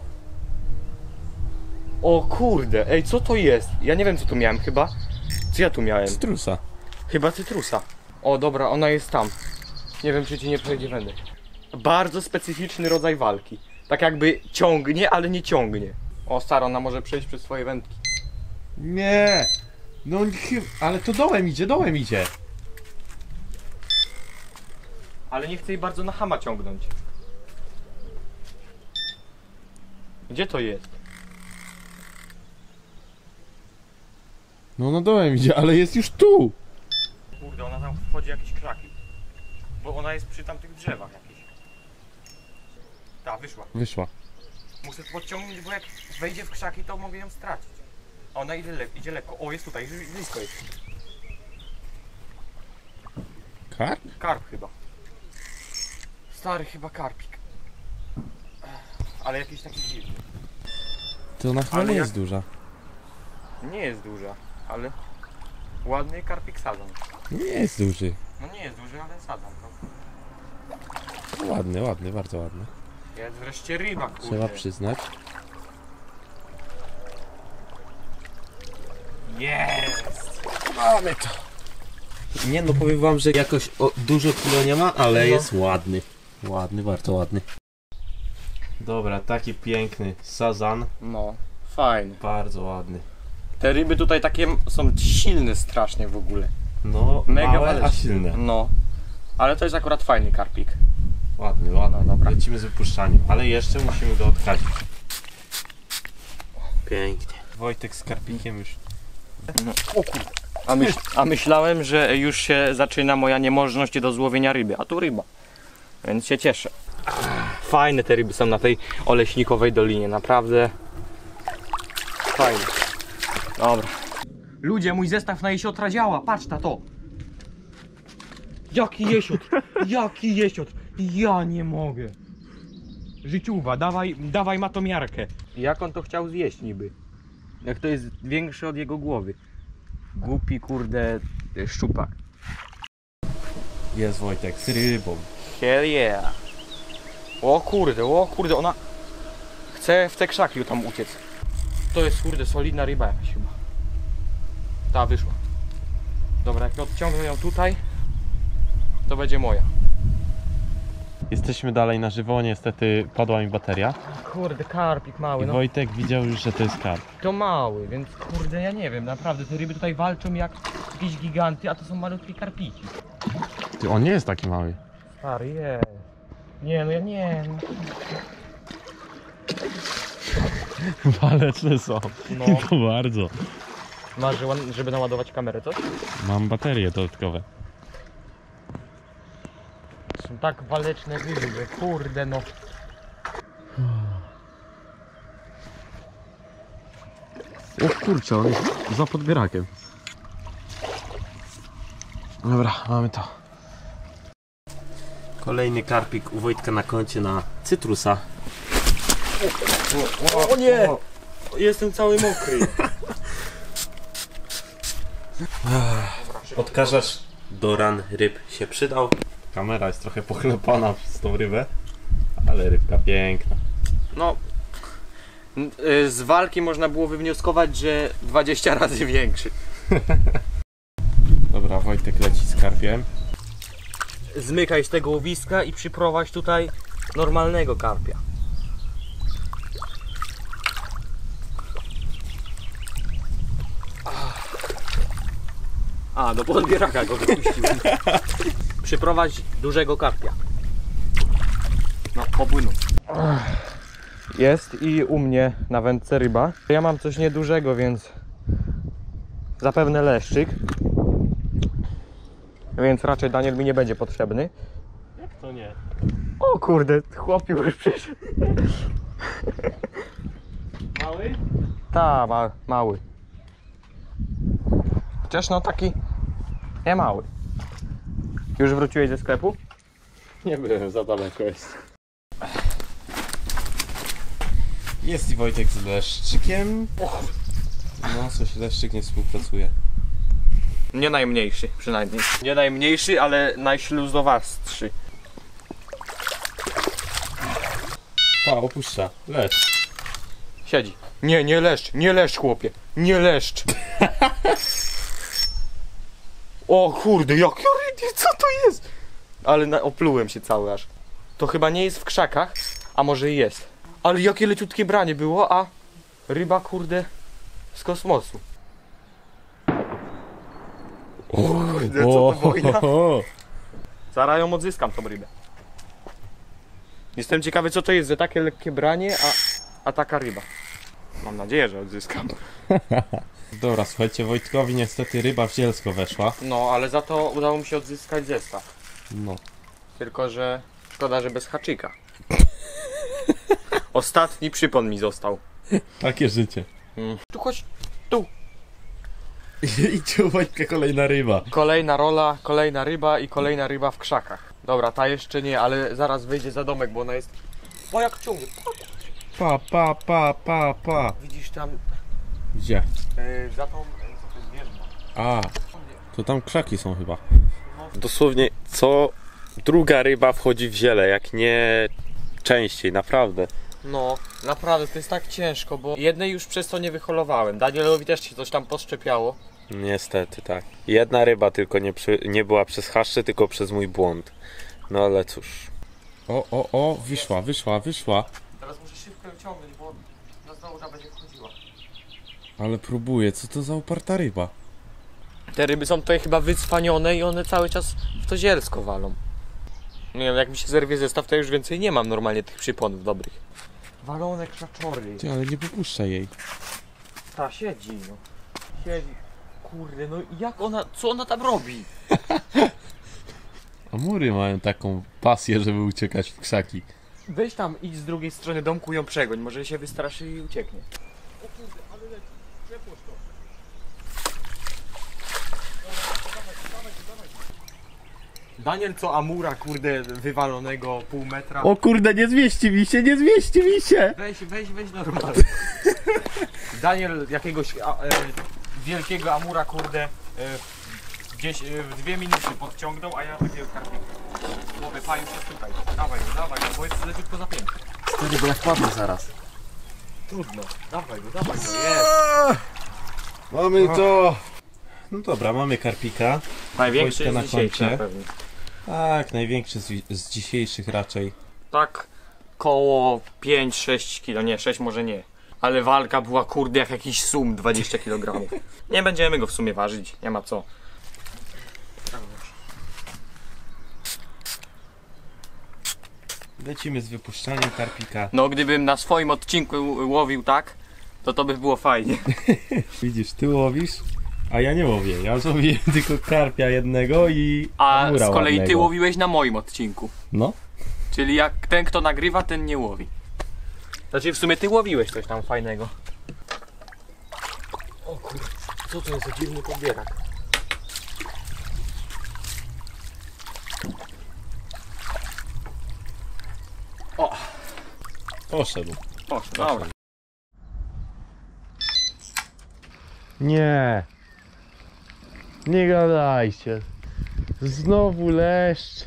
O kurde, ej, co to jest? Ja nie wiem, co tu miałem, chyba. Co ja tu miałem? Cytrusa. Chyba cytrusa. O dobra, ona jest tam. Nie wiem, czy ci nie przejdzie wędek. Bardzo specyficzny rodzaj walki. Tak jakby ciągnie, ale nie ciągnie. O stara, ona może przejść przez swoje wędki. Nie! No chyba, ale to dołem idzie, dołem idzie. Ale nie chcę jej bardzo na hama ciągnąć. Gdzie to jest? No no dołem idzie, ale jest już tu. Kurde, ona tam wchodzi jakieś krzaki. Bo ona jest przy tamtych drzewach jakichś. Ta, wyszła. Wyszła. Muszę to podciągnąć, bo jak wejdzie w krzaki, to mogę ją stracić. A ona idzie, le idzie lekko. O, jest tutaj, blisko jest. Karp? Karp chyba. Stary chyba karpik. Ale jakiś taki dziwny. To ona chyba Ale nie jak- jest duża. Nie jest duża, ale ładny karpik sadzam. Nie jest duży. No nie jest duży, ale sadzam to. Ładny, ładny, bardzo ładny. Jest wreszcie ryba, kurde. Trzeba przyznać. Jest! Mamy to. Nie no, powiem wam, że jakoś o, dużo kilo nie ma, ale No. jest ładny. Ładny, bardzo ładny. Dobra, taki piękny sazan. No, fajny. Bardzo ładny. Te ryby tutaj takie są silne strasznie w ogóle. No, Mega małe, a waleczne. silne. No. Ale to jest akurat fajny karpik. Ładny, ładny. No, dobra. Lecimy z wypuszczaniem, ale jeszcze musimy go odkazić. Pięknie. Wojtek z karpikiem już. No. O kurde. A, myśl, a myślałem, że już się zaczyna moja niemożność do złowienia ryby, a tu ryba. Więc się cieszę. Fajne te ryby są na tej oleśnikowej dolinie, naprawdę. Fajne. Dobra. Ludzie, mój zestaw na jesiotra działa, patrz na to. Jaki jesiotr, jaki jesiotr. Ja nie mogę. Życiuwa, dawaj, dawaj ma to miarkę. Jak on to chciał zjeść niby? Jak to jest większe od jego głowy. Głupi kurde szczupak. Jest Wojtek z rybą. Hell yeah. O kurde, o kurde, ona chce w te krzaki tam uciec. To jest kurde solidna ryba jakaś chyba. Ta wyszła. Dobra, jak odciągnę ją tutaj, to będzie moja. Jesteśmy dalej na żywo, niestety padła mi bateria. Kurde, karpik mały, I no. Wojtek widział już, że to jest karp. To mały, więc kurde, ja nie wiem, naprawdę te ryby tutaj walczą jak jakieś giganty, a to są malutkie karpiki. Ty, on nie jest taki mały. Stary, jest. Nie, no ja nie, no. Waleczne są. No. To bardzo. Masz, żeby naładować kamerę, coś? Mam baterie dodatkowe. Są tak waleczne ryby, kurde no. O kurczę, on jest za podbierakiem. Dobra, mamy to. Kolejny karpik u Wojtka na koncie na cytrusa. O, o nie! Jestem cały mokry. Odkażasz do ran ryb się przydał. Kamera jest trochę pochlapana przez tą rybę, ale rybka piękna. No, n- y, z walki można było wywnioskować, że dwadzieścia razy większy. Dobra, Wojtek leci z karpiem. Zmykaj z tego łowiska i przyprowadź tutaj normalnego karpia. A, do podbieraka go wypuściłem. Przyprowadź dużego karpia. No, popłynął. Jest i u mnie na wędce ryba. Ja mam coś niedużego, więc zapewne leszczyk. Więc raczej Daniel mi nie będzie potrzebny. To nie. O kurde, chłop już przyszedł. Mały? Ta, ma, mały. Chociaż no taki nie mały. Już wróciłeś ze sklepu? Nie byłem, za daleko jest. Jest i Wojtek z leszczykiem. No, coś leszczyk nie współpracuje. Nie najmniejszy przynajmniej. Nie najmniejszy, ale najśluzowastszy. Pa, opuszcza. Lecz. Siedzi. Nie, nie leszcz, nie leszcz chłopie. Nie leszcz. O kurde, jak co to jest? Ale na, oplułem się cały aż. To chyba nie jest w krzakach, a może i jest. Ale jakie leciutkie branie było, a ryba kurde z kosmosu. Kurde, co to wojna? Zaraz ją odzyskam tą rybę. Jestem ciekawy co to jest, że takie lekkie branie, a, a taka ryba. Mam nadzieję, że odzyskam. Dobra, słuchajcie, Wojtkowi niestety ryba w zielsko weszła. No, ale za to udało mi się odzyskać zestaw. No. Tylko, że szkoda, że bez haczyka. Ostatni przypon mi został. Takie życie. Mm. Tu chodź, tu. Idzie u Wojtka kolejna ryba. Kolejna rola, kolejna ryba i kolejna ryba w krzakach. Dobra, ta jeszcze nie, ale zaraz wyjdzie za domek, bo ona jest... O, jak ciągnie. Pa, pa, pa, pa, pa. Widzisz tam, Gdzie? yy, za tą... Co to jest wieżba? A, to tam krzaki są chyba. Dosłownie co druga ryba wchodzi w ziele, jak nie częściej, naprawdę. No, naprawdę, to jest tak ciężko, bo jednej już przez to nie wyholowałem. Danielowi też się coś tam poszczepiało. Niestety tak. Jedna ryba tylko nie, przy, nie była przez haszcze, tylko przez mój błąd. No ale cóż. O, o, o, wyszła, wyszła, wyszła. Teraz muszę szybko ją ciągnąć, bo na znowu ta będzie wchodziła. Ale próbuję, co to za uparta ryba? Te ryby są tutaj chyba wycwanione i one cały czas w to zielsko walą. Nie wiem, jak mi się zerwie zestaw, to ja już więcej nie mam normalnie tych przyponów dobrych. Walone krzaczory. Ty, ale nie popuszczaj jej. Ta siedzi, no. Siedzi. Kurde, no jak ona, co ona tam robi? Amury mają taką pasję, żeby uciekać w krzaki. Weź tam, idź z drugiej strony domku i ją przegoń, może się wystraszy i ucieknie. O kurde, ale leci, przepłosz to. Daniel co amura, kurde, wywalonego pół metra. O kurde, nie zmieści mi się, nie zmieści mi się! Weź, weź, weź normalnie. Daniel jakiegoś a, e, wielkiego amura, kurde, e, gdzieś e, w dwie minuty podciągnął, a ja takiego karpika. Głowy paju się tutaj. Dawaj go, dawaj go, bo jest leciutko zapięty. Stary, bo jak padnę zaraz. Trudno. Dawaj go, dawaj go, jest. Mamy to! No dobra, mamy karpika. Największy Wojtka z na dzisiejszych koncie. na pewno. Tak, największy z, z dzisiejszych raczej. Tak koło pięć sześć kilo, nie, sześć może nie. Ale walka była kurde jak jakiś sum dwadzieścia kilogramów. Nie będziemy go w sumie ważyć, nie ma co. Lecimy z wypuszczaniem karpika. No gdybym na swoim odcinku łowił tak, to to by było fajnie. Widzisz, ty łowisz, a ja nie łowię. Ja złowiłem tylko karpia jednego i A amura z kolei ty ładnego. łowiłeś na moim odcinku. No. Czyli jak ten kto nagrywa, ten nie łowi. Znaczy w sumie ty łowiłeś coś tam fajnego. O kurde, co to jest za dziwny podbierak? O, Poszedł. poszło, dobra. Nie. Nie gadajcie. Znowu leszcz.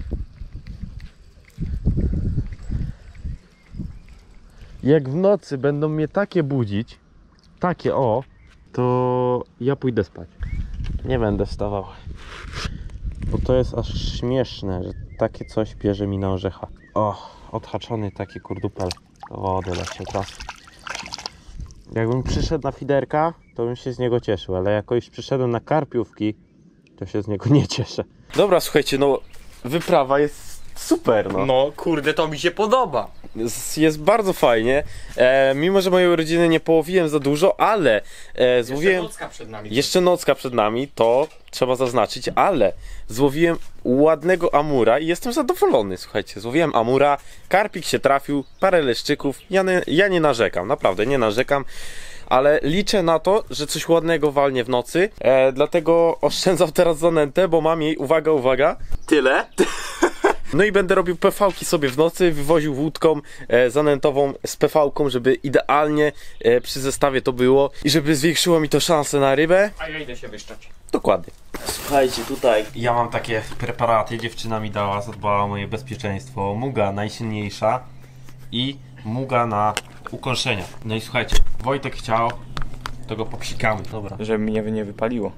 Jak w nocy będą mnie takie budzić, takie o, to ja pójdę spać. Nie będę wstawał. Bo to jest aż śmieszne, że takie coś bierze mi na orzecha. O, odhaczony taki kurdupel. Do wody leci od razu. Jakbym przyszedł na fiderka, to bym się z niego cieszył, ale jako już przyszedłem na karpiówki, to się z niego nie cieszę. Dobra, słuchajcie, no wyprawa jest super, no. No kurde, to mi się podoba. Jest, jest bardzo fajnie. E, mimo, że mojej urodziny nie połowiłem za dużo, ale e, złowiłem... Jeszcze nocka przed nami. Jeszcze nocka przed nami, to trzeba zaznaczyć, ale złowiłem ładnego amura i jestem zadowolony, słuchajcie. Złowiłem amura, karpik się trafił, parę leszczyków. Ja nie, ja nie narzekam, naprawdę nie narzekam. Ale liczę na to, że coś ładnego walnie w nocy. E, dlatego oszczędzam teraz zanętę, bo mam jej, uwaga, uwaga, tyle. No i będę robił P V-ki sobie w nocy, wywoził wódką e, zanętową z P V-ką, żeby idealnie e, przy zestawie to było i żeby zwiększyło mi to szanse na rybę. A ja idę się wyszczać. Dokładnie. Słuchajcie, tutaj ja mam takie preparaty, dziewczyna mi dała, zadbała o moje bezpieczeństwo. Muga najsilniejsza i muga na ukąszenia. No i słuchajcie, Wojtek chciał, to go popsikamy. Dobra. Żeby mnie nie wypaliło.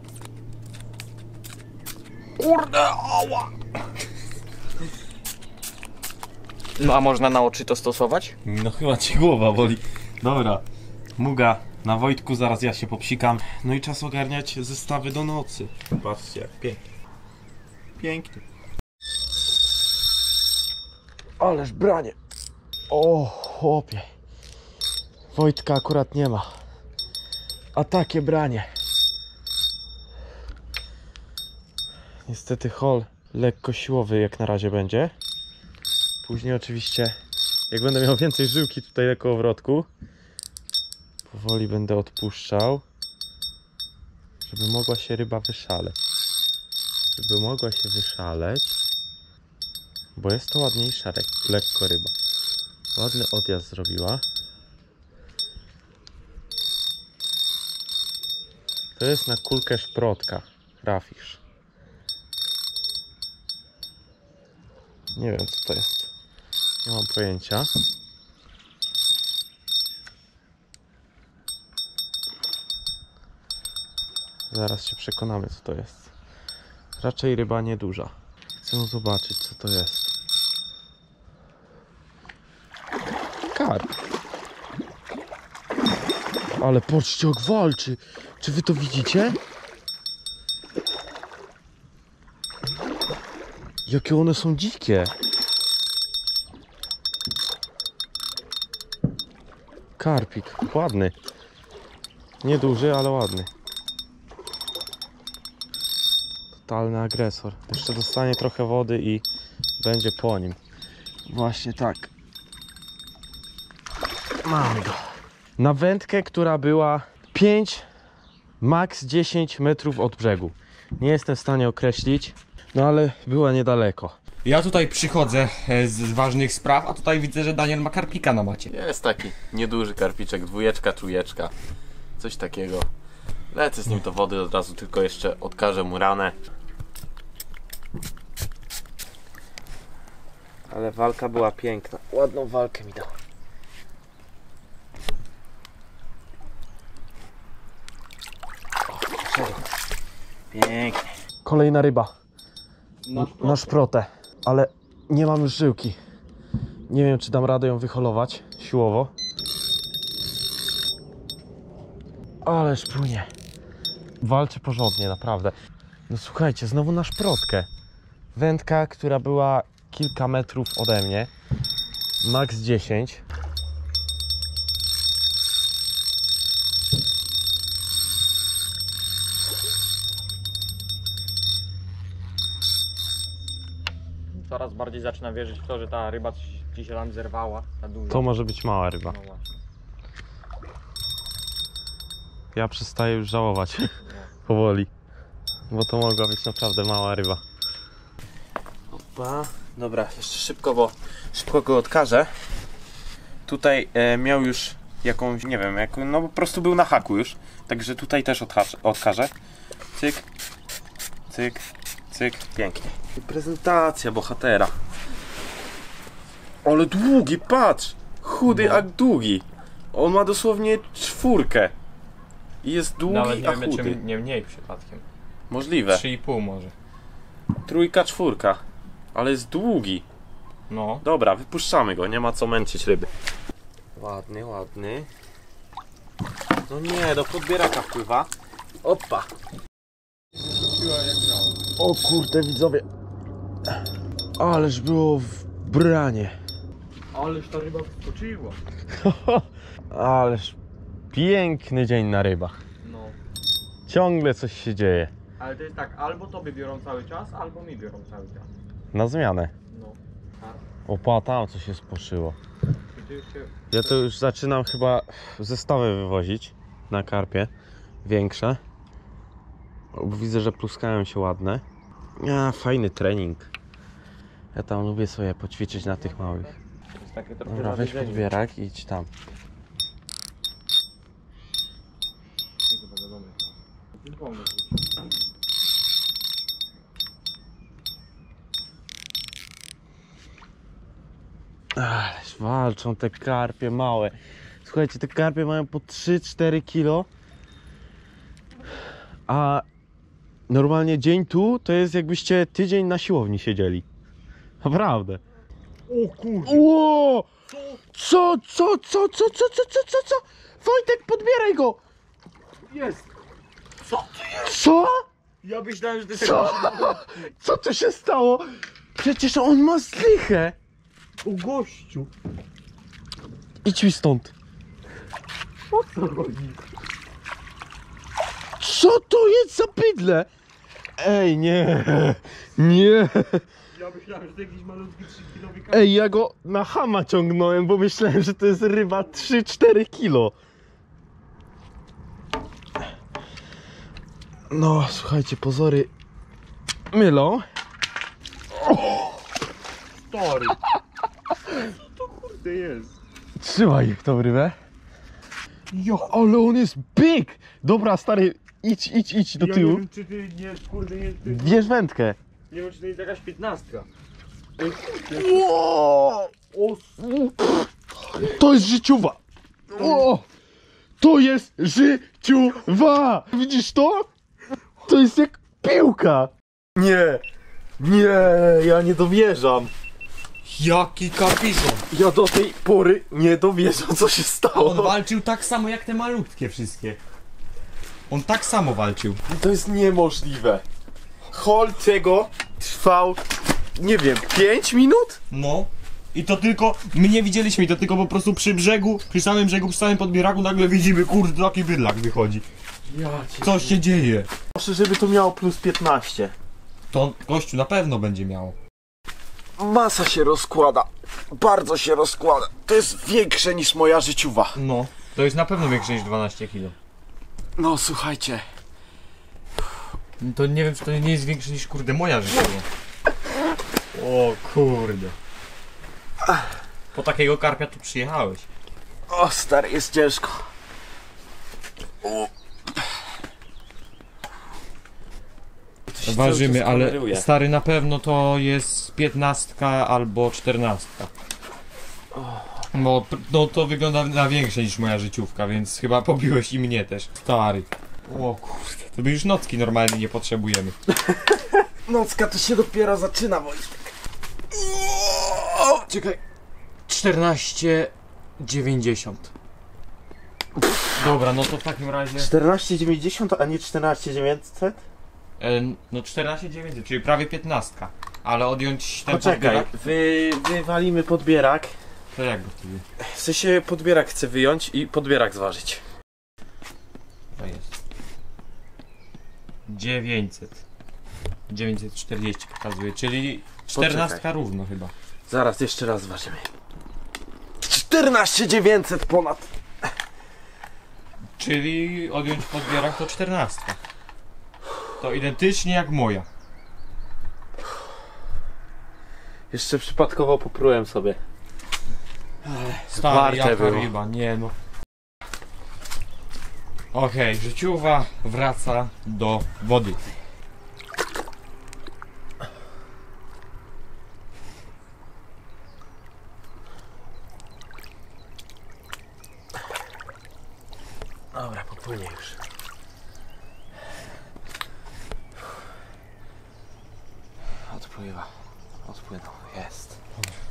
Kurde, ała! No a można na oczy to stosować? No chyba ci głowa boli. Dobra, muga na Wojtku, zaraz ja się popsikam. No i czas ogarniać zestawy do nocy. Patrzcie, jak pięknie. Pięknie. Ależ branie. O, chłopie. Wojtka akurat nie ma. A takie branie. Niestety hol lekko siłowy jak na razie będzie. Później oczywiście, jak będę miał więcej żyłki tutaj na kołowrotku, powoli będę odpuszczał, żeby mogła się ryba wyszaleć. Żeby mogła się wyszaleć, bo jest to ładniejsza lekko ryba. Ładny odjazd zrobiła. To jest na kulkę szprotka, rafisz. Nie wiem co to jest. Nie mam pojęcia. Zaraz się przekonamy co to jest. Raczej ryba nieduża. Chcę zobaczyć co to jest. Karp. Ale patrzcie jak walczy. Czy wy to widzicie? Jakie one są dzikie. Karpik, ładny. Nieduży, ale ładny. Totalny agresor. Jeszcze dostanie trochę wody i będzie po nim. Właśnie tak. Mamy go. Na wędkę, która była pięć, max dziesięć metrów od brzegu. Nie jestem w stanie określić, no ale była niedaleko. Ja tutaj przychodzę e, z ważnych spraw, a tutaj widzę, że Daniel ma karpika na macie. Jest taki nieduży karpiczek, dwójeczka, trójeczka. Coś takiego. Lecę z nim do wody od razu, tylko jeszcze odkażę mu ranę. Ale walka była piękna. Ładną walkę mi dał. Pięknie. Kolejna ryba. Na szprotę. Ale nie mam już żyłki. Nie wiem, czy dam radę ją wyholować siłowo. Ależ płynie. Walczy porządnie, naprawdę. No słuchajcie, znowu na szprotkę. Wędka, która była kilka metrów ode mnie. Max dziesięć. Coraz bardziej zaczynam wierzyć w to, że ta ryba ci się tam zerwała na dużo. To może być mała ryba. No właśnie. Ja przestaję już żałować. Powoli. Bo to mogła być naprawdę mała ryba. Opa. Dobra, jeszcze szybko, bo szybko go odkażę. Tutaj e, miał już jakąś, nie wiem, jak, no po prostu był na haku już. Także tutaj też odkażę. odkażę. Cyk. cyk, cyk, pięknie. I prezentacja bohatera. Ale długi, patrz! Chudy No. jak długi. On ma dosłownie czwórkę. I jest długi, Nawet nie a wiem, chudy. czy nie mniej przypadkiem. Możliwe. trzy i pół może. Trójka, czwórka. Ale jest długi. No. Dobra, wypuszczamy go, nie ma co męczyć ryby. Ładny, ładny. No nie, do podbieraka wpływa. Opa. O kurde, widzowie. Ależ było w branie. Ależ ta ryba wskoczyła. Ależ piękny dzień na rybach. No. Ciągle coś się dzieje. Ale to jest tak, albo tobie biorą cały czas, albo mi biorą cały czas. Na zmianę. No. Opa, tam coś się spłoszyło. I ty już się... Ja to już zaczynam chyba zestawy wywozić na karpie. Większe. Bo widzę, że pluskają się ładne. A, fajny trening. Ja tam lubię sobie poćwiczyć na tych małych. To jest takie trochę Dobra, weź zawiedzenie. podbierak i idź tam. Chyba za dobre. Tylko on wróci. Ależ walczą te karpie małe. Słuchajcie, te karpie mają po trzy cztery kilo. A normalnie dzień tu to jest jakbyście tydzień na siłowni siedzieli. Naprawdę. O kurde! Ło! Co, co, co, co, co, co, co, co, co? Wojtek, podbieraj go! Jest! Co to jest? Co? Ja myślałem, że to jest... Co? Co tu się stało? Przecież on ma slichę. O gościu! Idź mi stąd. O co chodzi? Co to jest za bydle? Ej, nie, nie. Ja myślałem, że to jakiś malutki trzykilowy karp. Ej, ja go na hama ciągnąłem, bo myślałem, że to jest ryba trzy cztery kilo. No, słuchajcie, pozory mylą. Stary! Co to kurde jest? Trzymaj tą rybę. Jo, ale on jest big! Dobra, stary, idź, idź, idź do Ja tyłu. nie wiem, czy ty nie, kurde, nie... Ty, Bierz wędkę. nie wiem, czy to jest jakaś piętnastka. Ej, kurde. Ło! O, To jest życiowa! O! To jest życiowa! Widzisz to? To jest jak piłka! Nie! Nie, ja nie dowierzam. Jaki kapiszon! Ja do tej pory nie dowierzam, co się stało. On walczył tak samo jak te malutkie wszystkie. On tak samo walczył. To jest niemożliwe. Hol tego trwał, nie wiem, pięć minut? No. I to tylko, my nie widzieliśmy, to tylko po prostu przy brzegu, przy samym brzegu, przy samym podbieraku nagle widzimy, kurde, taki bydlak wychodzi. Ja cię... Co się dzieje? Proszę, żeby to miało plus piętnaście. To gościu na pewno będzie miało. Masa się rozkłada. Bardzo się rozkłada. To jest większe niż moja życiowa. No. To jest na pewno większe niż dwanaście kilo. No słuchajcie. To nie wiem, czy to nie jest większe niż, kurde, moja życiowa. O kurde. Po takiego karpia tu przyjechałeś. O stary, jest ciężko. O. Ważymy, ale stary, na pewno to jest piętnastka albo czternastka. Bo no, to wygląda na większe niż moja życiówka, więc chyba pobiłeś i mnie też. Stary. O kurde, to my już nocki normalnie nie potrzebujemy. Nocka to się dopiero zaczyna, Wojtek. O, czekaj. czternaście dziewięćdziesiąt. Dobra, no to w takim razie... czternaście dziewięćdziesiąt, a nie czternaście dziewięćset? E, no czternaście dziewięćset, czyli prawie piętnastka. Ale odjąć ten Poczekaj, podbierak, wy, wywalimy podbierak. to jak go wtedy? W sensie podbierak chcę wyjąć i podbierak zważyć. To jest dziewięćset. dziewięćset czterdzieści pokazuje, czyli czternastka równo chyba. Zaraz jeszcze raz zważymy. czternaście dziewięćset ponad. Czyli odjąć podbierak to czternastka. To identycznie jak moja. Jeszcze przypadkowo poprułem sobie. Stary, Warte jaka było. ryba, nie no. Okej, życiowa wraca do wody. Dobra, popłynie już. Odpływa. Odpłynął. Jest.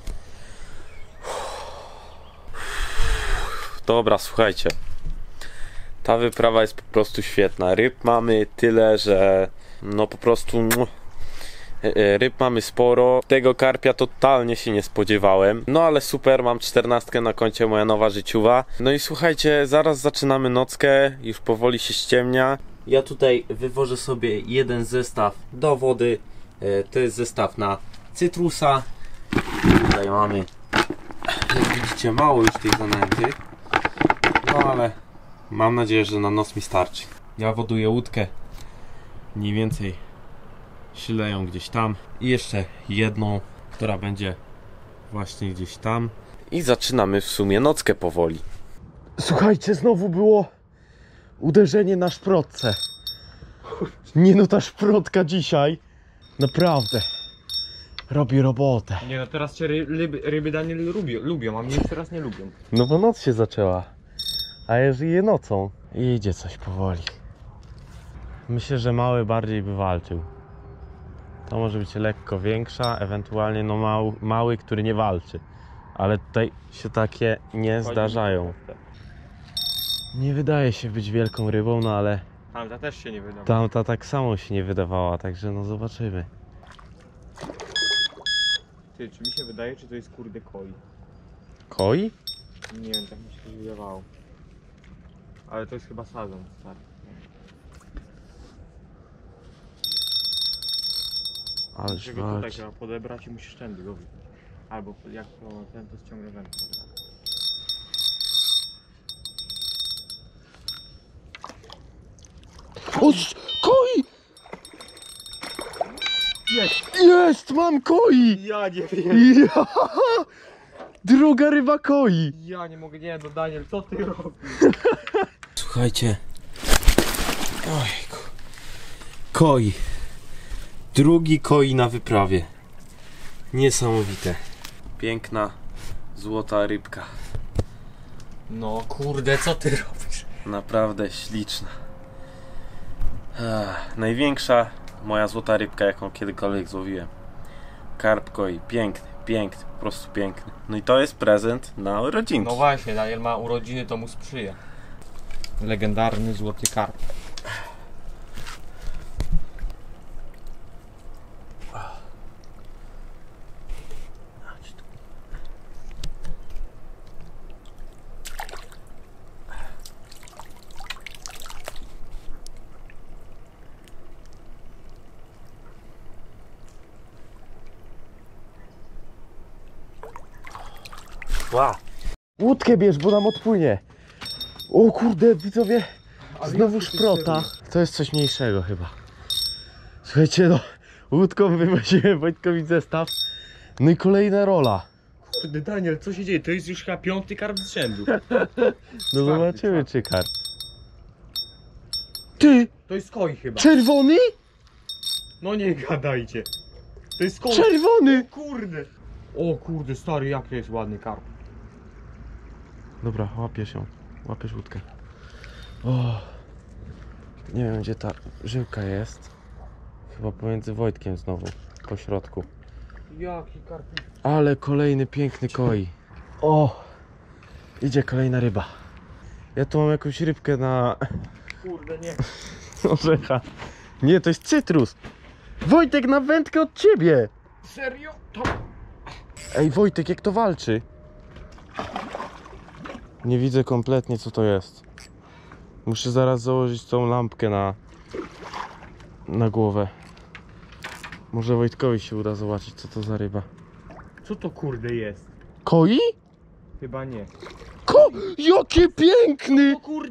Dobra, słuchajcie. Ta wyprawa jest po prostu świetna. Ryb mamy tyle, że no po prostu no, ryb mamy sporo. Tego karpia totalnie się nie spodziewałem. No ale super, mam czternastkę na koncie, moja nowa życiowa. No i słuchajcie, zaraz zaczynamy nockę. Już powoli się ściemnia. Ja tutaj wywożę sobie jeden zestaw do wody. To jest zestaw na cytrusa. Tutaj mamy, jak widzicie, mało już tych zanęty. No ale mam nadzieję, że na noc mi starczy. Ja woduję łódkę. Mniej więcej ślę ją gdzieś tam. I jeszcze jedną, która będzie właśnie gdzieś tam. I zaczynamy w sumie nockę powoli. Słuchajcie, znowu było uderzenie na szprotce. Nie no, ta szprotka dzisiaj naprawdę robi robotę. Nie no, teraz cię ry, ryby, ryby Daniel lubią, lubią, a mnie już teraz nie lubią. No bo noc się zaczęła, a ja żyję nocą. I idzie coś powoli. Myślę, że mały bardziej by walczył. To może być lekko większa, ewentualnie no mały, mały, który nie walczy. Ale tutaj się takie nie zdarzają. Nie wydaje się być wielką rybą, no ale Tamta też się nie wydała. tamta tak samo się nie wydawała, także no zobaczymy. Ty, czy mi się wydaje, czy to jest kurde koi? Koi? Nie wiem, tak mi się to wydawało. Ale to jest chyba sazon, stary. Ależ Czego tutaj walczy. trzeba podebrać i musisz tędy go wybrać. Albo jak to ten, to ściągnę wędkę. O, koi! Jest! Jest, mam koi! Ja nie wiem! Ja! Druga ryba koi! Ja nie mogę, nie no Daniel, co ty robisz? Słuchajcie. Ojku. Koi. Drugi koi na wyprawie. Niesamowite. Piękna, złota rybka. No kurde, co ty robisz? Naprawdę śliczna. Ach, największa moja złota rybka, jaką kiedykolwiek złowiłem. Karp koi. Piękny, piękny, po prostu piękny. No i to jest prezent na urodzinki. No właśnie, Daniel ma urodziny, to mu sprzyja. Legendarny złoty karp. Wow. Łódkę bierz, bo nam odpłynie. O kurde, widzowie, znowu szprota. To jest coś mniejszego chyba. Słuchajcie, no, łódką wywoziłem Wojtkowi zestaw. No i kolejna rola. Kurde Daniel, co się dzieje? To jest już chyba piąty karp z rzędu. No zobaczymy, czy karp. Ty, To jest koi chyba. czerwony? No nie gadajcie. To jest koi. Czerwony! Kurde. O kurde, stary, jak to jest ładny karp. Dobra, łapiesz ją. Łapiesz łódkę. O, nie wiem, gdzie ta żyłka jest. Chyba pomiędzy Wojtkiem znowu, po środku. Jaki karp. Ale kolejny piękny koi. O, idzie kolejna ryba. Ja tu mam jakąś rybkę na Kurde, nie. orzecha. Nie, to jest cytrus. Wojtek, na wędkę od ciebie. Serio? To... Ej, Wojtek, jak to walczy? Nie widzę kompletnie, co to jest. Muszę zaraz założyć tą lampkę na na głowę. Może Wojtkowi się uda zobaczyć, co to za ryba. Co to kurde jest? Koi? Chyba nie. Ko! Jakie piękny! O kurde.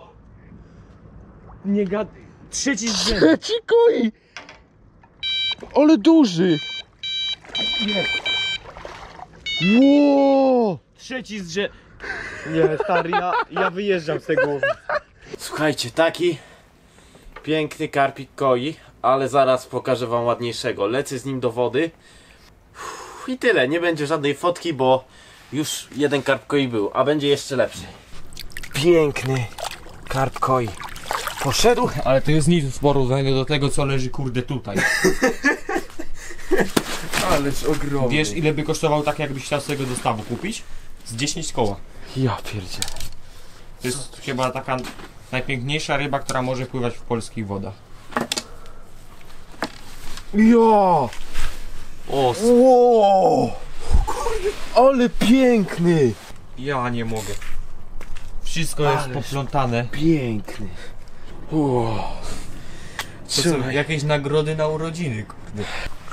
Nie gad... Trzeci z rzędu. Trzeci koi! Ale duży! Jest. Ło! Trzeci z rzędu. Nie, stary, ja, ja wyjeżdżam z tego łowiska. Słuchajcie, taki piękny karpik koi, ale zaraz pokażę wam ładniejszego. Lecę z nim do wody. Uff, i tyle, nie będzie żadnej fotki, bo już jeden karp koi był, a będzie jeszcze lepszy. Piękny karp koi. Poszedł? Ale to jest nic w porównaniu do tego, co leży kurde tutaj. Ależ ogromny. Wiesz, ile by kosztował tak, jakbyś chciał sobie go do stawu kupić? Z dziesięć koła. Ja pierdzie. To jest chyba taka najpiękniejsza ryba, która może pływać w polskich wodach. Ja! O, wow! Kurde, ale piękny! Ja nie mogę. Wszystko jest Ależ poplątane. Piękny. Wow. To są Trzymaj. jakieś nagrody na urodziny, kurde.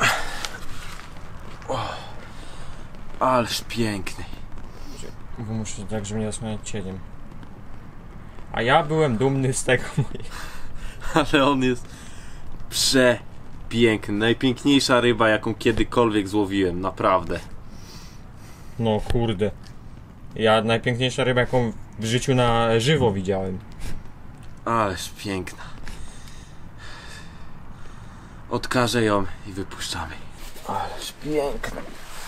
Ależ piękny. Bo muszę tak, żeby nie zasłaniać cieniem. A ja byłem dumny z tego. Ale on jest przepiękny. Najpiękniejsza ryba, jaką kiedykolwiek złowiłem. Naprawdę. No kurde. Ja najpiękniejsza ryba, jaką w życiu na żywo widziałem. Ależ piękna. Odkażę ją i wypuszczamy. Ależ piękna.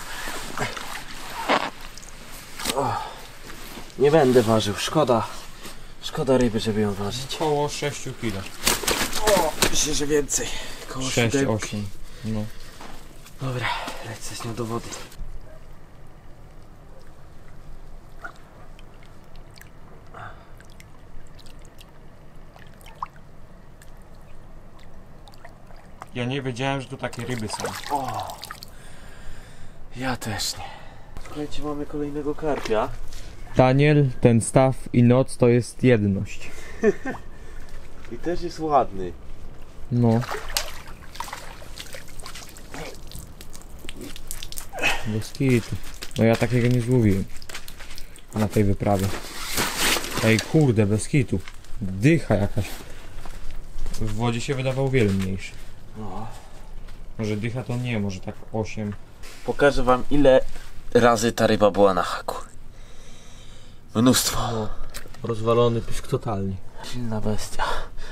O, nie będę ważył. Szkoda. Szkoda ryby, żeby ją ważyć. Koło sześć kilo. O, myślę, że więcej. Koło sześć siódemki. osiem. No. Dobra, lecę z nią do wody. Ja nie wiedziałem, że tu takie ryby są. O, ja też nie. Słuchajcie, mamy kolejnego karpia. Daniel, ten staw i noc to jest jedność. I też jest ładny. No. Bez kitu. No ja takiego nie złowiłem. Na tej wyprawie. Ej kurde, bez kitu. Dycha jakaś. W wodzie się wydawał wiele mniejszy. No. Może dycha to nie, może tak osiem. Pokażę wam, ile razy ta ryba była na haku. Mnóstwo. No, rozwalony pysk totalnie. Silna bestia.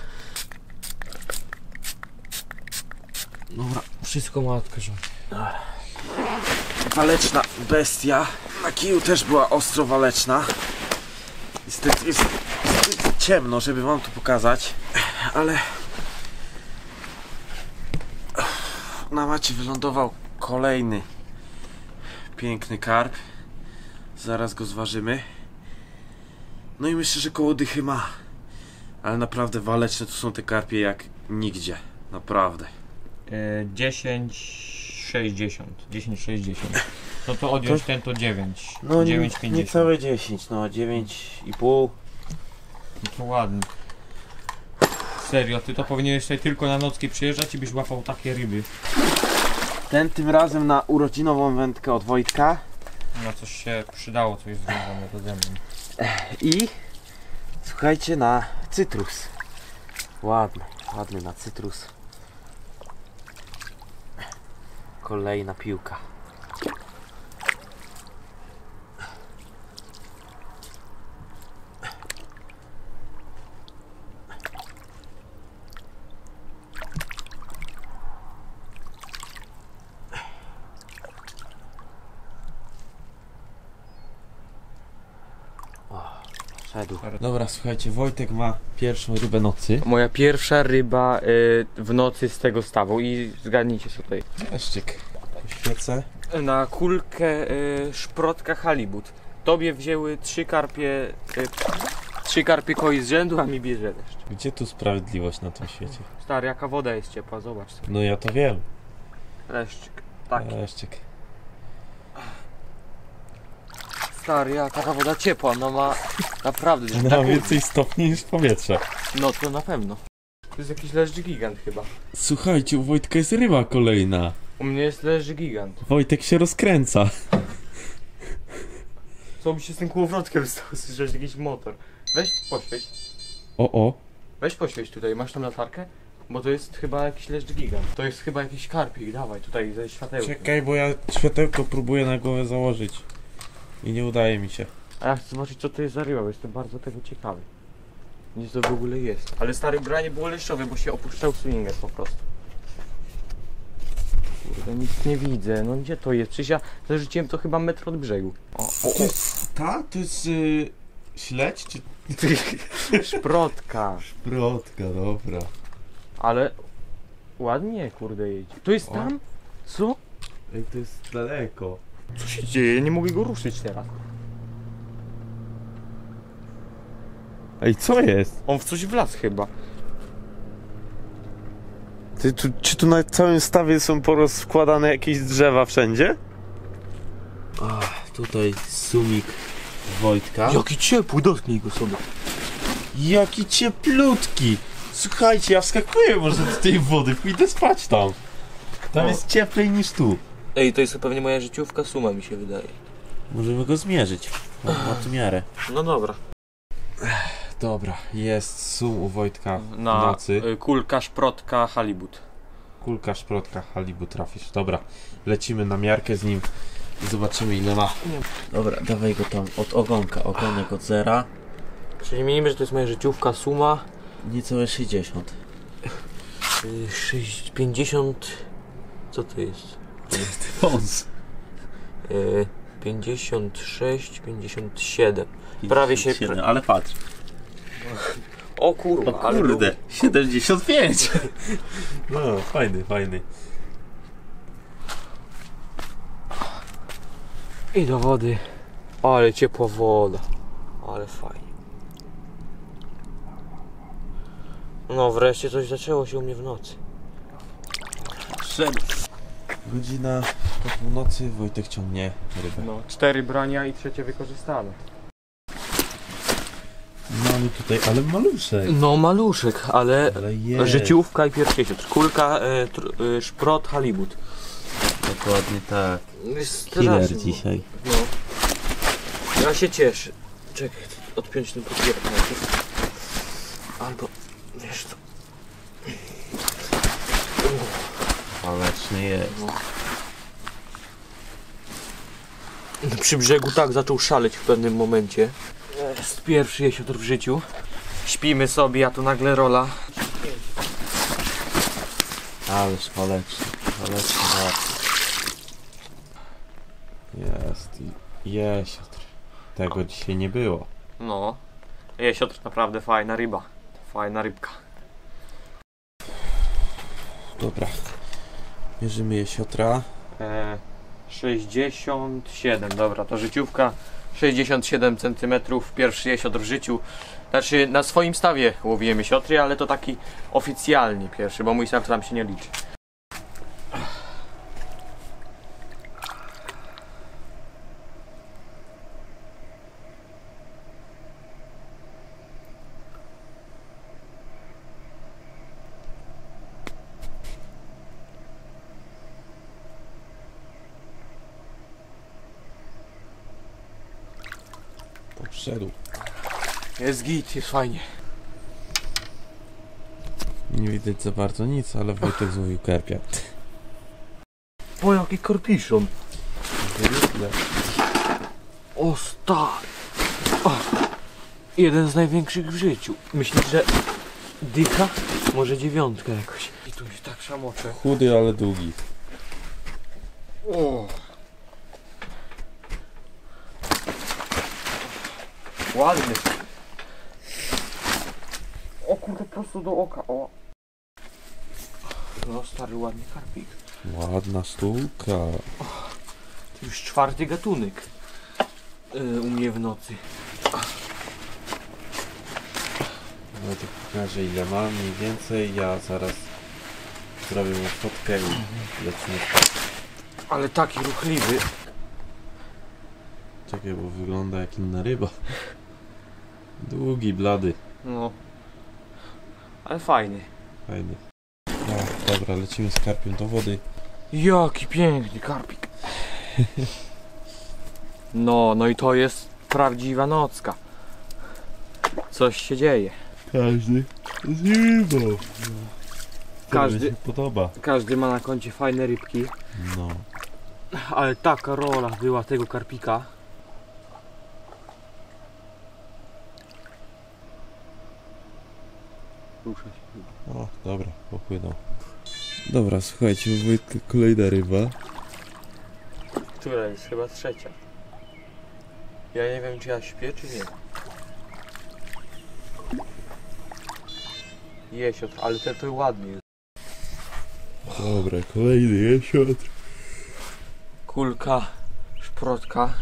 Dobra, wszystko matka żona. Waleczna bestia. Na kiju też była ostro waleczna. Niestety jest zbyt ciemno, żeby wam to pokazać. Ale na macie wylądował kolejny piękny karp. Zaraz go zważymy. No i myślę, że koło dychy ma. Ale naprawdę waleczne to są te karpie jak nigdzie. Naprawdę. dziesięć sześćdziesiąt. dziesięć sześćdziesiąt. No to odjąć ten to dziewięć. No dziewięć nie, pięćdziesiąt. niecałe dziesięć, no dziewięć i pół. No to ładnie. Serio, ty to powinieneś tutaj tylko na nocki przyjeżdżać i byś łapał takie ryby. Ten tym razem na urodzinową wędkę od Wojtka. Na coś się przydało, coś związane ze mną. I słuchajcie, na cytrus. Ładny, ładny na cytrus. Kolejna piłka. Szedł. Dobra, słuchajcie, Wojtek ma pierwszą rybę nocy. Moja pierwsza ryba y, w nocy z tego stawu i zgadnijcie co tutaj. Leszczyk. Świecę. Na kulkę y, szprotka halibut. Tobie wzięły trzy karpie, y, trzy karpie koi z rzędu, a mi bierze deszcz. Gdzie tu sprawiedliwość na tym świecie? Stary, jaka woda jest ciepła, zobacz. No ja to wiem. Leszczyk, tak. Leszczyk. Stary, ja taka woda ciepła, no ma naprawdę. Ona ma więcej stopni niż powietrze. No to na pewno. To jest jakiś leży gigant chyba. Słuchajcie, u Wojtka jest ryba kolejna. U mnie jest leży gigant. Wojtek się rozkręca. Co mi się z tym kółowrotkiem stało? Słyszałeś jakiś motor. Weź poświeć. O, o. Weź poświeć tutaj, masz tam latarkę? Bo to jest chyba jakiś leży gigant. To jest chyba jakiś karpik, dawaj tutaj ze światełkiem. Czekaj, bo ja światełko próbuję na głowę założyć. I nie udaje mi się. A ja chcę zobaczyć co to jest za ryba, bo jestem bardzo tego ciekawy. Gdzie to w ogóle jest. Ale stary branie było leszczowe, bo się opuszczał swinger po prostu. Kurde, nic nie widzę. No gdzie to jest? Przecież ja zarzuciłem to chyba metr od brzegu. O, o, To jest ta? To jest yy, śledź? Czy Szprotka. Szprotka, dobra. Ale ładnie, kurde, jedzie. To jest O. tam? Co? Ej, to jest daleko. Co się dzieje? Nie mogę go ruszyć teraz. Ej, co jest? On w coś wlazł chyba. Ty, tu, czy tu na całym stawie są porozkładane jakieś drzewa wszędzie? Ach, tutaj sumik Wojtka. Jaki ciepły, dotknij go sobie. Jaki cieplutki! Słuchajcie, ja wskakuję może do tej wody, pójdę spać tam. Tam O. jest cieplej niż tu. Ej, to jest pewnie moja życiówka suma, mi się wydaje. Możemy go zmierzyć. Ma, ma tu miarę. No dobra. Dobra, jest sum u Wojtka w Na nocy. y, kulka, szprotka, halibut. Kulka, szprotka, halibu trafisz. Dobra, lecimy na miarkę z nim i zobaczymy ile ma. Dobra, dawaj go tam od ogonka, ogonek od zera. Czyli minimy, że to jest moja życiówka suma. Niecałe sześćdziesiąt. Y, sześć, pięćdziesiąt... Co to jest? Wąs. Y, pięćdziesiąt sześć, pięćdziesiąt siedem. Prawie się... Ale patrz. O kurwa, O ale kurde, siedemdziesiąt pięć. No, fajny, fajny. I do wody. Ale ciepła woda. Ale fajnie. No wreszcie coś zaczęło się u mnie w nocy. Szedł. Godzina po północy, Wojtek ciągnie rybę. No, cztery brania i trzecie wykorzystane. Mamy tutaj, ale maluszek. No maluszek, ale Ale jest. życiówka i pierwszy siódr. Kulka, e, tr, e, szprot, halibut. Dokładnie tak. Jest Killer strasznie. dzisiaj. No. Ja się cieszę. Czekaj, odpiąć ten papierek najpierw. Albo, wiesz co. Waleczny jest. Przy brzegu tak zaczął szaleć w pewnym momencie. Jest pierwszy jesiotr w życiu. Śpimy sobie, a tu nagle rola. Ależ waleczny. Waleczny bardzo. Jest i jesiotr. Tego dzisiaj nie było. No. Jesiotr naprawdę fajna ryba. Fajna rybka. Dobra. Mierzymy jesiotra. E, sześćdziesiąt siedem, dobra, to życiówka sześćdziesiąt siedem centymetrów, pierwszy jesiotr w życiu. Znaczy na swoim stawie łowiłem jesiotry, ale to taki oficjalnie pierwszy, bo mój staw tam się nie liczy. Wszedł. Jest git, jest fajnie. Nie widać za bardzo nic, ale Wojtek złowił karpia. O, jaki korpiszon. O, stary. O, jeden z największych w życiu. Myślisz, że dycha? Może dziewiątka jakoś. I tu się tak szamocze. Chudy, ale długi. O. Ładny. O kurde, prosto do oka, o. No stary, ładny karpik. Ładna sztuka. To już czwarty gatunek yy, u mnie w nocy. Wojtek pokaże ile ma mniej więcej. Ja zaraz zrobię mu fotkę i lecimy. Ale taki ruchliwy. Czekaj, bo wygląda jak inna ryba. Długi, blady. No. Ale fajny. Fajny. No, dobra, lecimy z karpiem do wody. Jaki piękny karpik. No, no i to jest prawdziwa nocka. Coś się dzieje. Każdy z rybą. Każdy- Mi się podoba. Każdy ma na koncie fajne rybki. No. Ale taka rola była tego karpika. Rusza się. O, dobra, popłynął. Dobra, słuchajcie, u Wojtka kolejna ryba. Która jest chyba trzecia. Ja nie wiem, czy ja śpię, czy nie. Jesiotr, ale te to ładnie jest. Dobra, kolejny jesiotr. Kulka, szprotka.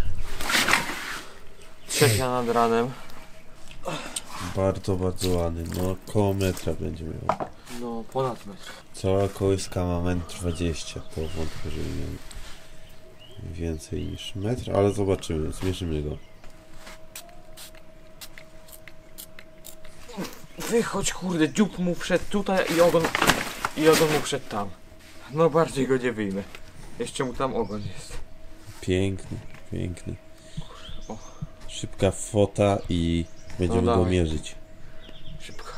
Trzecia nad ranem. Bardzo, bardzo ładny. No, koło metra będzie miał. No, ponad metr. Cała kołyska ma metr dwadzieścia. To wątpię, żeby miał więcej niż metr, ale zobaczymy, zmierzymy go. Wychodź, kurde, dziób mu wszedł tutaj i ogon, i ogon mu wszedł tam. No bardziej go nie wyjmę. Jeszcze mu tam ogon jest. Piękny, piękny. O. Szybka fota i będziemy No go dawaj. mierzyć. Szybko.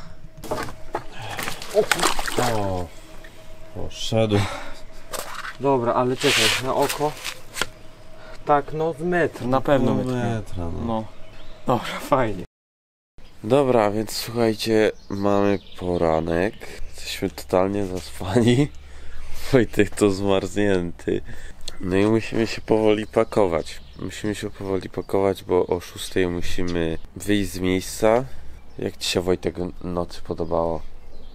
O, poszedł. Dobra, ale czekaj, na oko. Tak, no z metr. Na pewno metr. miał. metra, no. No. Dobra, fajnie. Dobra, więc słuchajcie, mamy poranek. Jesteśmy totalnie zaspani. Wojtek to zmarznięty. No i musimy się powoli pakować. Musimy się powoli pakować, bo o szóstej musimy wyjść z miejsca. Jak ci się, Wojtek, nocy podobało?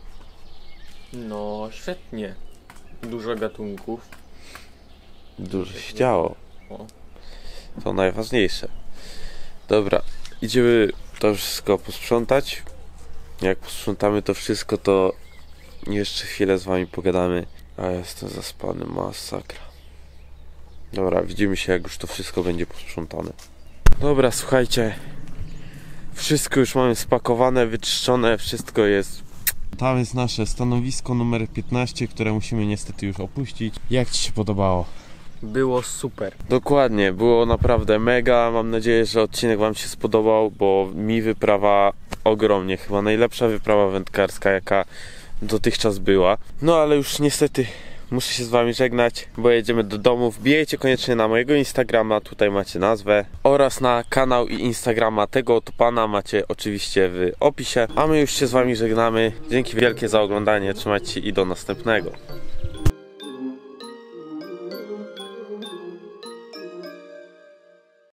No, świetnie. Dużo gatunków. Dużo się działo. O. To najważniejsze. Dobra, idziemy to wszystko posprzątać. Jak posprzątamy to wszystko, to jeszcze chwilę z wami pogadamy. A ja jestem zaspany, masakra. Dobra, widzimy się, jak już to wszystko będzie posprzątane. Dobra, słuchajcie. Wszystko już mamy spakowane, wyczyszczone, wszystko jest. Tam jest nasze stanowisko numer piętnaście, które musimy niestety już opuścić. Jak ci się podobało? Było super. Dokładnie, było naprawdę mega. Mam nadzieję, że odcinek wam się spodobał, bo mi wyprawa ogromnie, chyba najlepsza wyprawa wędkarska, jaka dotychczas była. No ale już niestety muszę się z wami żegnać, bo jedziemy do domu. Wbijajcie koniecznie na mojego Instagrama, tutaj macie nazwę, oraz na kanał i Instagrama tego oto pana macie oczywiście w opisie. A my już się z wami żegnamy. Dzięki wielkie za oglądanie, trzymajcie się i do następnego.